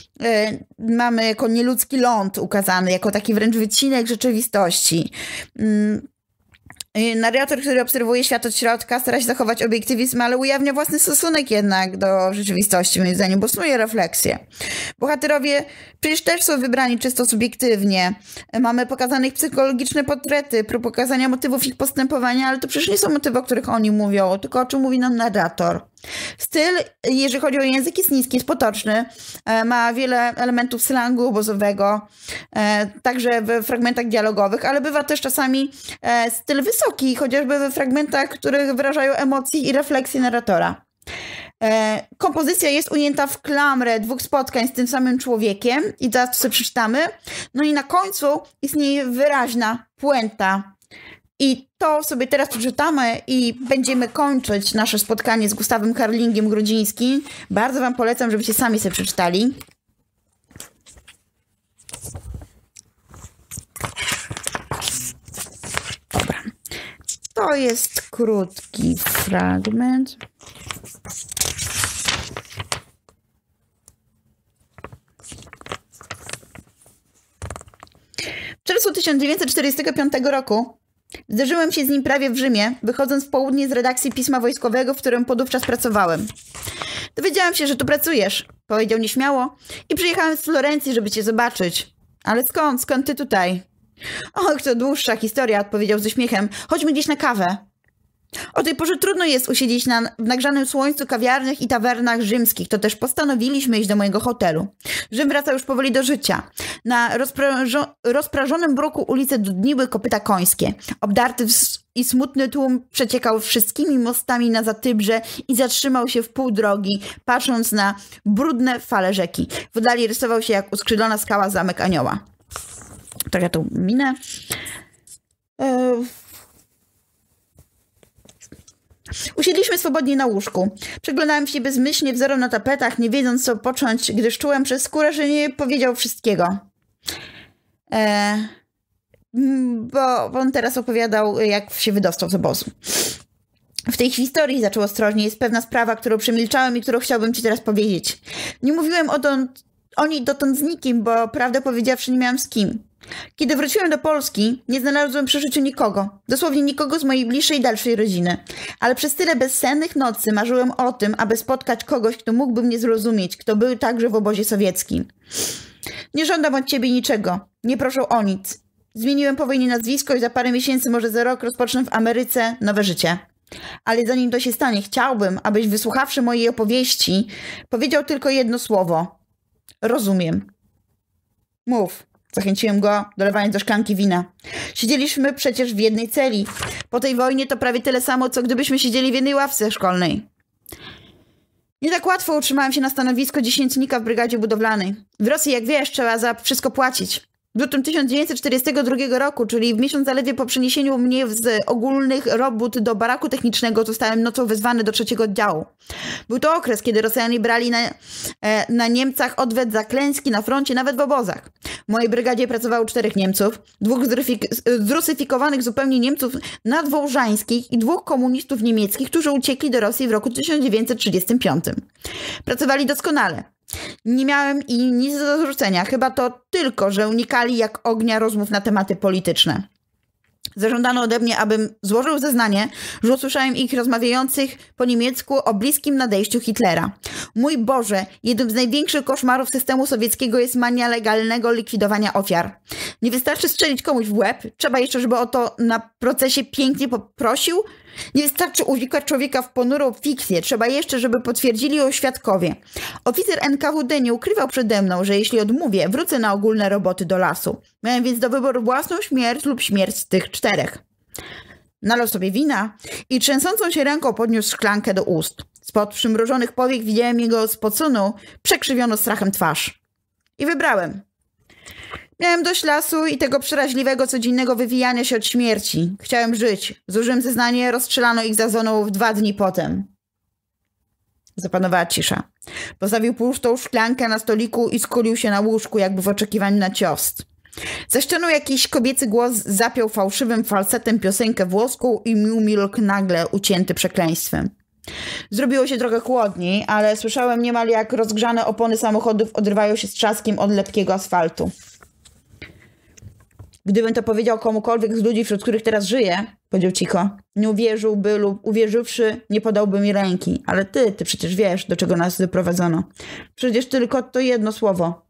mamy jako nieludzki ląd ukazany, jako taki wręcz wycinek rzeczywistości. Mm, Narrator, który obserwuje świat od środka, stara się zachować obiektywizm, ale ujawnia własny stosunek jednak do rzeczywistości, moim zdaniem, bo snuje refleksję. Bohaterowie przecież też są wybrani czysto subiektywnie. Mamy pokazane ich psychologiczne portrety, prób pokazania motywów ich postępowania, ale to przecież nie są motywy, o których oni mówią, tylko o czym mówi nam narrator. Styl, jeżeli chodzi o język, jest niski, jest potoczny, ma wiele elementów slangu obozowego, także w fragmentach dialogowych, ale bywa też czasami styl wysoki, chociażby we fragmentach, które wyrażają emocje i refleksje narratora. Kompozycja jest ujęta w klamrę dwóch spotkań z tym samym człowiekiem i zaraz to sobie przeczytamy. No i na końcu istnieje wyraźna puenta. I to sobie teraz przeczytamy i będziemy kończyć nasze spotkanie z Gustawem Carlingiem Grudzińskim. Bardzo wam polecam, żebyście sami sobie przeczytali. Dobra. To jest krótki fragment. W czerwcu tysiąc dziewięćset czterdziestego piątego roku zderzyłem się z nim prawie w Rzymie, wychodząc w południe z redakcji pisma wojskowego, w którym podówczas pracowałem. Dowiedziałam się, że tu pracujesz, powiedział nieśmiało i przyjechałem z Florencji, żeby cię zobaczyć. Ale skąd? Skąd ty tutaj? Och, to dłuższa historia, odpowiedział z uśmiechem. Chodźmy gdzieś na kawę. O tej porze trudno jest usiedzieć na, w nagrzanym słońcu kawiarniach i tawernach rzymskich, to też postanowiliśmy iść do mojego hotelu. Rzym wraca już powoli do życia. Na rozprażo rozprażonym bruku ulice dudniły kopyta końskie. Obdarty i smutny tłum przeciekał wszystkimi mostami na Zatybrze i zatrzymał się w pół drogi, patrząc na brudne fale rzeki. W oddali rysował się jak uskrzydlona skała zamek Anioła. Tak ja tu minę. Yy... Usiedliśmy swobodnie na łóżku. Przeglądałem się bezmyślnie wzorom na tapetach, nie wiedząc co począć, gdyż czułem przez skórę, że nie powiedział wszystkiego. Eee, bo on teraz opowiadał, jak się wydostał z obozu. W tej historii, zaczął ostrożnie, jest pewna sprawa, którą przemilczałem i którą chciałbym ci teraz powiedzieć. Nie mówiłem o, dotąd, o niej dotąd z nikim, bo prawdę powiedziawszy nie miałem z kim. Kiedy wróciłem do Polski, nie znalazłem przy życiu nikogo. Dosłownie nikogo z mojej bliższej i dalszej rodziny. Ale przez tyle bezsennych nocy marzyłem o tym, aby spotkać kogoś, kto mógłby mnie zrozumieć, kto był także w obozie sowieckim. Nie żądam od ciebie niczego. Nie proszę o nic. Zmieniłem po wojnie nazwisko i za parę miesięcy, może za rok, rozpocznę w Ameryce nowe życie. Ale zanim to się stanie, chciałbym, abyś wysłuchawszy mojej opowieści, powiedział tylko jedno słowo. Rozumiem. Mów. Zachęciłem go, dolewając do szklanki wina. Siedzieliśmy przecież w jednej celi. Po tej wojnie to prawie tyle samo, co gdybyśmy siedzieli w jednej ławce szkolnej. Nie tak łatwo utrzymałem się na stanowisko dziesiętnika w brygadzie budowlanej. W Rosji, jak wiesz, trzeba za wszystko płacić. W lutym tysiąc dziewięćset czterdziestego drugiego roku, czyli w miesiąc zaledwie po przeniesieniu mnie z ogólnych robót do baraku technicznego, zostałem nocą wezwany do trzeciego oddziału. Był to okres, kiedy Rosjanie brali na, e, na Niemcach odwet za klęski na froncie, nawet w obozach. W mojej brygadzie pracowało czterech Niemców, dwóch zrusyfikowanych zupełnie Niemców nadwołżańskich i dwóch komunistów niemieckich, którzy uciekli do Rosji w roku tysiąc dziewięćset trzydziestym piątym. Pracowali doskonale. Nie miałem i nic do zarzucenia, chyba to tylko, że unikali jak ognia rozmów na tematy polityczne. Zażądano ode mnie, abym złożył zeznanie, że usłyszałem ich rozmawiających po niemiecku o bliskim nadejściu Hitlera. Mój Boże, jednym z największych koszmarów systemu sowieckiego jest mania legalnego likwidowania ofiar. Nie wystarczy strzelić komuś w łeb, trzeba jeszcze, żeby o to na procesie pięknie poprosił. Nie wystarczy uwikłać człowieka w ponurą fikcję, trzeba jeszcze, żeby potwierdzili ją świadkowie. Oficer N K W D nie ukrywał przede mną, że jeśli odmówię, wrócę na ogólne roboty do lasu. Miałem więc do wyboru własną śmierć lub śmierć z tych czterech. Nalał sobie wina i trzęsącą się ręką podniósł szklankę do ust. Spod przymrużonych powiek widziałem jego spoconą, przekrzywioną strachem twarz. I wybrałem. Miałem dość lasu i tego przeraźliwego, codziennego wywijania się od śmierci. Chciałem żyć. Złożyłem zeznanie, rozstrzelano ich za zoną w dwa dni potem. Zapanowała cisza. Postawił pustą szklankę na stoliku i skulił się na łóżku, jakby w oczekiwaniu na cios. Za ścianą jakiś kobiecy głos zapiął fałszywym falsetem piosenkę włoską i umilkł nagle, ucięty przekleństwem. Zrobiło się trochę chłodniej, ale słyszałem niemal jak rozgrzane opony samochodów odrywają się z trzaskiem od lepkiego asfaltu. Gdybym to powiedział komukolwiek z ludzi, wśród których teraz żyję, powiedział cicho, nie uwierzyłby lub uwierzywszy, nie podałby mi ręki. Ale ty, ty przecież wiesz, do czego nas doprowadzono. Przecież tylko to jedno słowo.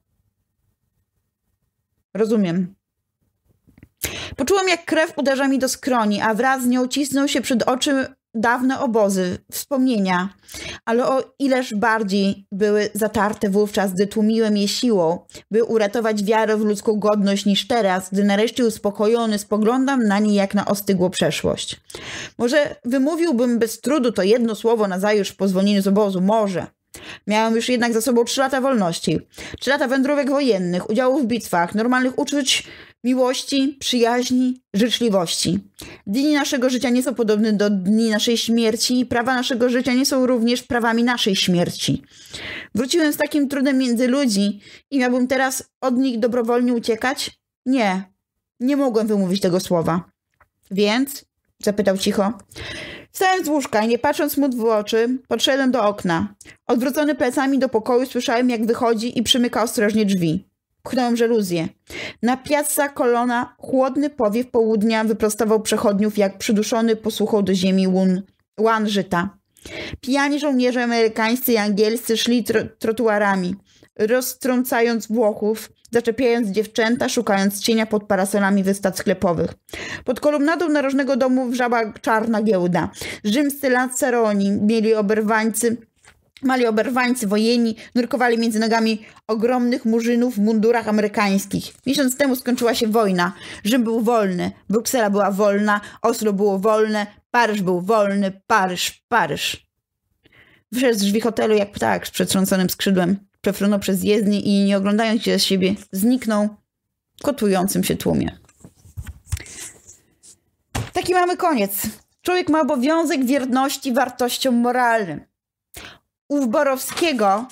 Rozumiem. Poczułem, jak krew uderza mi do skroni, a wraz z nią cisnął się przed oczy dawne obozy, wspomnienia, ale o ileż bardziej były zatarte wówczas, gdy tłumiłem je siłą, by uratować wiarę w ludzką godność, niż teraz, gdy nareszcie uspokojony spoglądam na nie jak na ostygłą przeszłość. Może wymówiłbym bez trudu to jedno słowo nazajutrz po zwolnieniu z obozu, może. Miałem już jednak za sobą trzy lata wolności, trzy lata wędrówek wojennych, udziału w bitwach, normalnych uczuć, miłości, przyjaźni, życzliwości. Dni naszego życia nie są podobne do dni naszej śmierci i prawa naszego życia nie są również prawami naszej śmierci. Wróciłem z takim trudem między ludzi i miałbym teraz od nich dobrowolnie uciekać? Nie, nie mogłem wymówić tego słowa. Więc? Zapytał cicho. Wstałem z łóżka i nie patrząc mu w oczy, podszedłem do okna. Odwrócony plecami do pokoju słyszałem, jak wychodzi i przymyka ostrożnie drzwi. Pchnąłem żaluzję. Na Piazza Colonna chłodny powiew południa wyprostował przechodniów, jak przyduszony posłuchą do ziemi łun, łan żyta. Pijani żołnierze amerykańscy i angielscy szli tro, trotuarami, roztrącając Włochów, zaczepiając dziewczęta, szukając cienia pod parasolami wystad sklepowych. Pod kolumnadą narożnego domu wrzała czarna giełda. Rzymscy lanceroni mieli oberwańcy, mali oberwańcy wojenni, nurkowali między nogami ogromnych murzynów w mundurach amerykańskich. Miesiąc temu skończyła się wojna. Rzym był wolny, Bruksela była wolna, Oslo było wolne, Paryż był wolny, Paryż, Paryż. Wyszedł z drzwi hotelu jak ptak z przetrząconym skrzydłem. Przefrunął przez jezdnię i, nie oglądając się z siebie, zniknął w kotłującym się tłumie. Taki mamy koniec. człowiek ma obowiązek wierności wartościom moralnym. U Borowskiego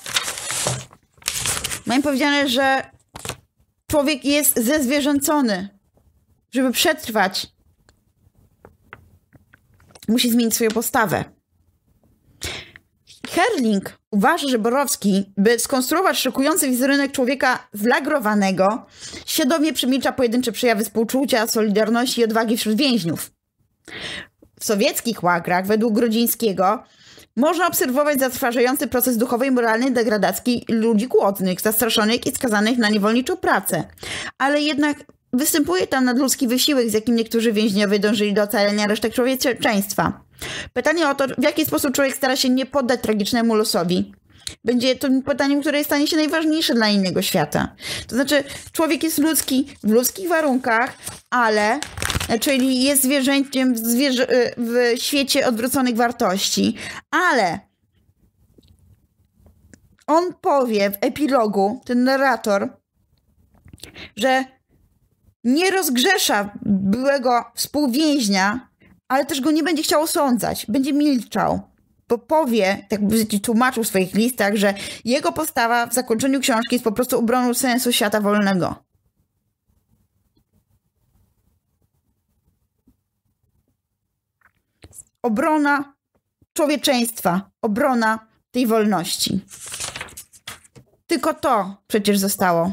mam powiedziane, że człowiek jest zezwierzęcony. Żeby przetrwać, musi zmienić swoją postawę. Herling uważa, że Borowski, by skonstruować szokujący wizerunek człowieka zlagrowanego, świadomie przemilcza pojedyncze przejawy współczucia, solidarności i odwagi wśród więźniów. W sowieckich łagrach, według Grodzińskiego, można obserwować zatrważający proces duchowej i moralnej degradacji ludzi głodnych, zastraszonych i skazanych na niewolniczą pracę. Ale jednak występuje tam nadludzki wysiłek, z jakim niektórzy więźniowie dążyli do ocalenia resztek człowieczeństwa. Pytanie o to, w jaki sposób człowiek stara się nie poddać tragicznemu losowi, będzie to pytaniem, które stanie się najważniejsze dla innego świata. To znaczy, człowiek jest ludzki w ludzkich warunkach, ale, czyli jest zwierzęciem w, zwierzę, w świecie odwróconych wartości, ale on powie w epilogu, ten narrator, że nie rozgrzesza byłego współwięźnia, ale też go nie będzie chciał osądzać, będzie milczał, bo powie, tak by tłumaczył w swoich listach, że jego postawa w zakończeniu książki jest po prostu obroną sensu świata wolnego. Obrona człowieczeństwa, obrona tej wolności. Tylko to przecież zostało.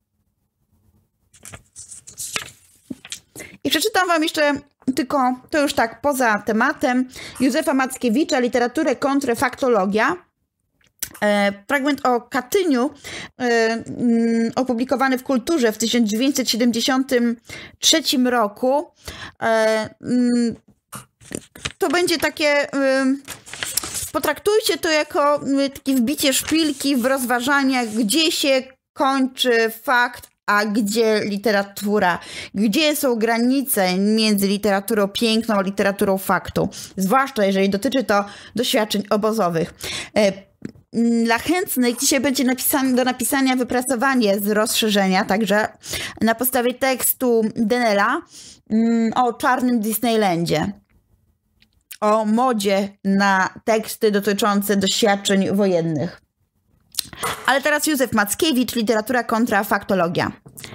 I przeczytam wam jeszcze tylko, to już tak poza tematem, Józefa Mackiewicza, Literaturę kontra faktologia. E, fragment o Katyniu, e, m, opublikowany w Kulturze w tysiąc dziewięćset siedemdziesiątym trzecim roku. E, m, to będzie takie, e, potraktujcie to jako e, takie wbicie szpilki w rozważaniach, gdzie się kończy fakt, a gdzie literatura? Gdzie są granice między literaturą piękną a literaturą faktu? Zwłaszcza jeżeli dotyczy to doświadczeń obozowych. Dla chętnych dzisiaj będzie napisane, do napisania wypracowanie z rozszerzenia, także na podstawie tekstu Denela o czarnym Disneylandzie. O modzie na teksty dotyczące doświadczeń wojennych. Ale teraz Józef Mackiewicz, Literatura kontra faktologia.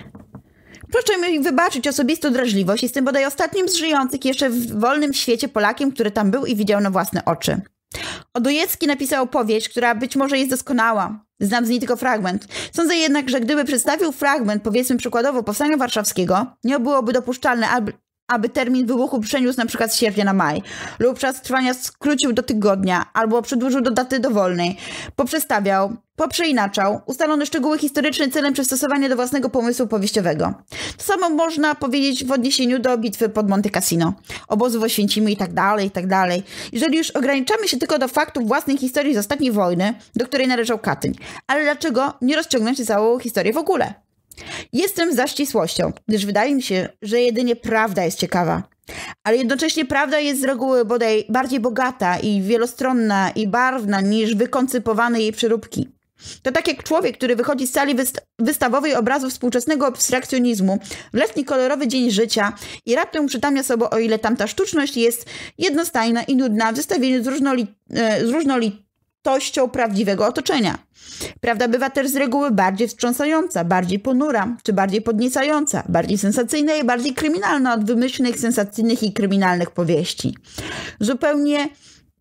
Proszę mi wybaczyć osobistą drażliwość. Jestem bodaj ostatnim z żyjących jeszcze w wolnym świecie Polakiem, który tam był i widział na własne oczy. Odojecki napisał powieść, która być może jest doskonała. Znam z niej tylko fragment. Sądzę jednak, że gdyby przedstawił fragment, powiedzmy przykładowo Powstania Warszawskiego, nie byłoby dopuszczalne, aby, aby termin wybuchu przeniósł na przykład z sierpnia na maj, lub czas trwania skrócił do tygodnia, albo przedłużył do daty dowolnej, poprzestawiał, poprzeinaczał ustalone szczegóły historyczne celem przystosowania do własnego pomysłu powieściowego. To samo można powiedzieć w odniesieniu do bitwy pod Monte Cassino, obozu w Oświęcimiu i tak dalej, i tak dalej. Jeżeli już ograniczamy się tylko do faktów własnej historii z ostatniej wojny, do której należał Katyń, ale dlaczego nie rozciągnąć całą historię w ogóle? Jestem za ścisłością, gdyż wydaje mi się, że jedynie prawda jest ciekawa. Ale jednocześnie prawda jest z reguły bodaj bardziej bogata i wielostronna i barwna niż wykoncypowane jej przeróbki. To tak jak człowiek, który wychodzi z sali wyst wystawowej obrazu współczesnego abstrakcjonizmu w letni kolorowy dzień życia i raptem przytamnia sobie, o ile tamta sztuczność jest jednostajna i nudna w zestawieniu z, różnoli z różnolitością prawdziwego otoczenia. Prawda bywa też z reguły bardziej wstrząsająca, bardziej ponura, czy bardziej podniecająca, bardziej sensacyjna i bardziej kryminalna od wymyślnych, sensacyjnych i kryminalnych powieści. Zupełnie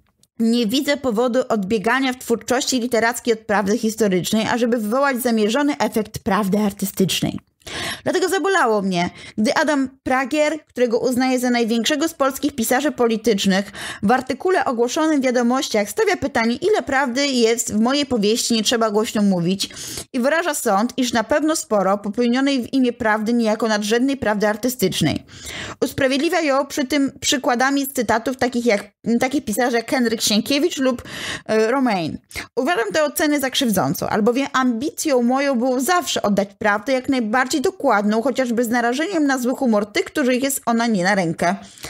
nie widzę powodu odbiegania w twórczości literackiej od prawdy historycznej, ażeby wywołać zamierzony efekt prawdy artystycznej. Dlatego zabolało mnie, gdy Adam Pragier, którego uznaję za największego z polskich pisarzy politycznych, w artykule ogłoszonym w Wiadomościach stawia pytanie, ile prawdy jest w mojej powieści, nie trzeba głośno mówić, i wyraża sąd, iż na pewno sporo popełnionej w imię prawdy niejako nadrzędnej prawdy artystycznej. Usprawiedliwia ją przy tym przykładami z cytatów takich jak takich pisarzy jak Henryk Sienkiewicz lub y, Romain. Uważam tę ocenę za krzywdzącą, albowiem ambicją moją było zawsze oddać prawdę jak najbardziej dokładną, chociażby z narażeniem na zły humor tych, których jest ona nie na rękę.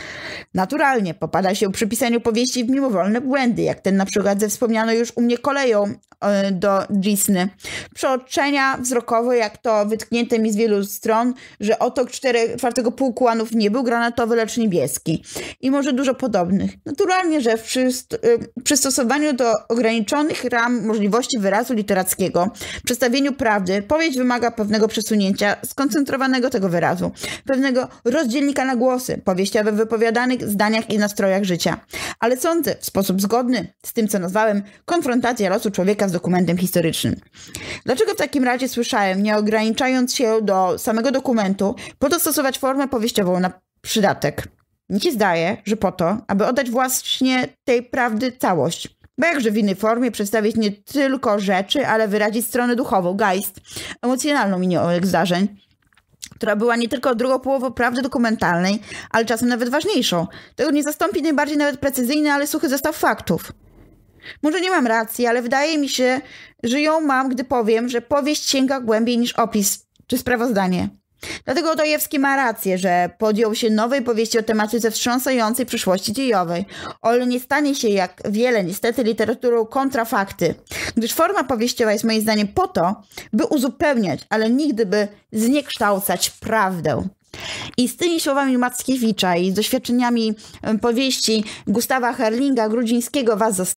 Naturalnie popada się przy pisaniu powieści w mimowolne błędy, jak ten na przykład ze wspomnianą już u mnie koleją e, do Disney. Przeoczenia wzrokowe, jak to wytknięte mi z wielu stron, że otok czwartego pułku łanów nie był granatowy, lecz niebieski. I może dużo podobnych. Naturalnie, że w przyst y, przystosowaniu do ograniczonych ram możliwości wyrazu literackiego, przedstawieniu prawdy, powieść wymaga pewnego przesunięcia skoncentrowanego tego wyrazu, pewnego rozdzielnika na głosy, powieściowe w wypowiadanych zdaniach i nastrojach życia. Ale sądzę w sposób zgodny z tym, co nazwałem konfrontacja losu człowieka z dokumentem historycznym. Dlaczego w takim razie słyszałem, nie ograniczając się do samego dokumentu, po to stosować formę powieściową na przydatek? Mi się zdaje, że po to, aby oddać właśnie tej prawdy całość. Bo jakże w innej formie przedstawić nie tylko rzeczy, ale wyrazić stronę duchową, geist, emocjonalną minionych zdarzeń, która była nie tylko drugą połową prawdy dokumentalnej, ale czasem nawet ważniejszą. Tego nie zastąpi najbardziej nawet precyzyjny, ale suchy zestaw faktów. Może nie mam racji, ale wydaje mi się, że ją mam, gdy powiem, że powieść sięga głębiej niż opis czy sprawozdanie. Dlatego Dostojewski ma rację, że podjął się nowej powieści o tematyce wstrząsającej przyszłości dziejowej, ale nie stanie się, jak wiele niestety, literaturą kontrafakty, gdyż forma powieściowa jest moim zdaniem po to, by uzupełniać, ale nigdy by zniekształcać prawdę. I z tymi słowami Mackiewicza i z doświadczeniami powieści Gustawa Herlinga Grudzińskiego was zostawiam.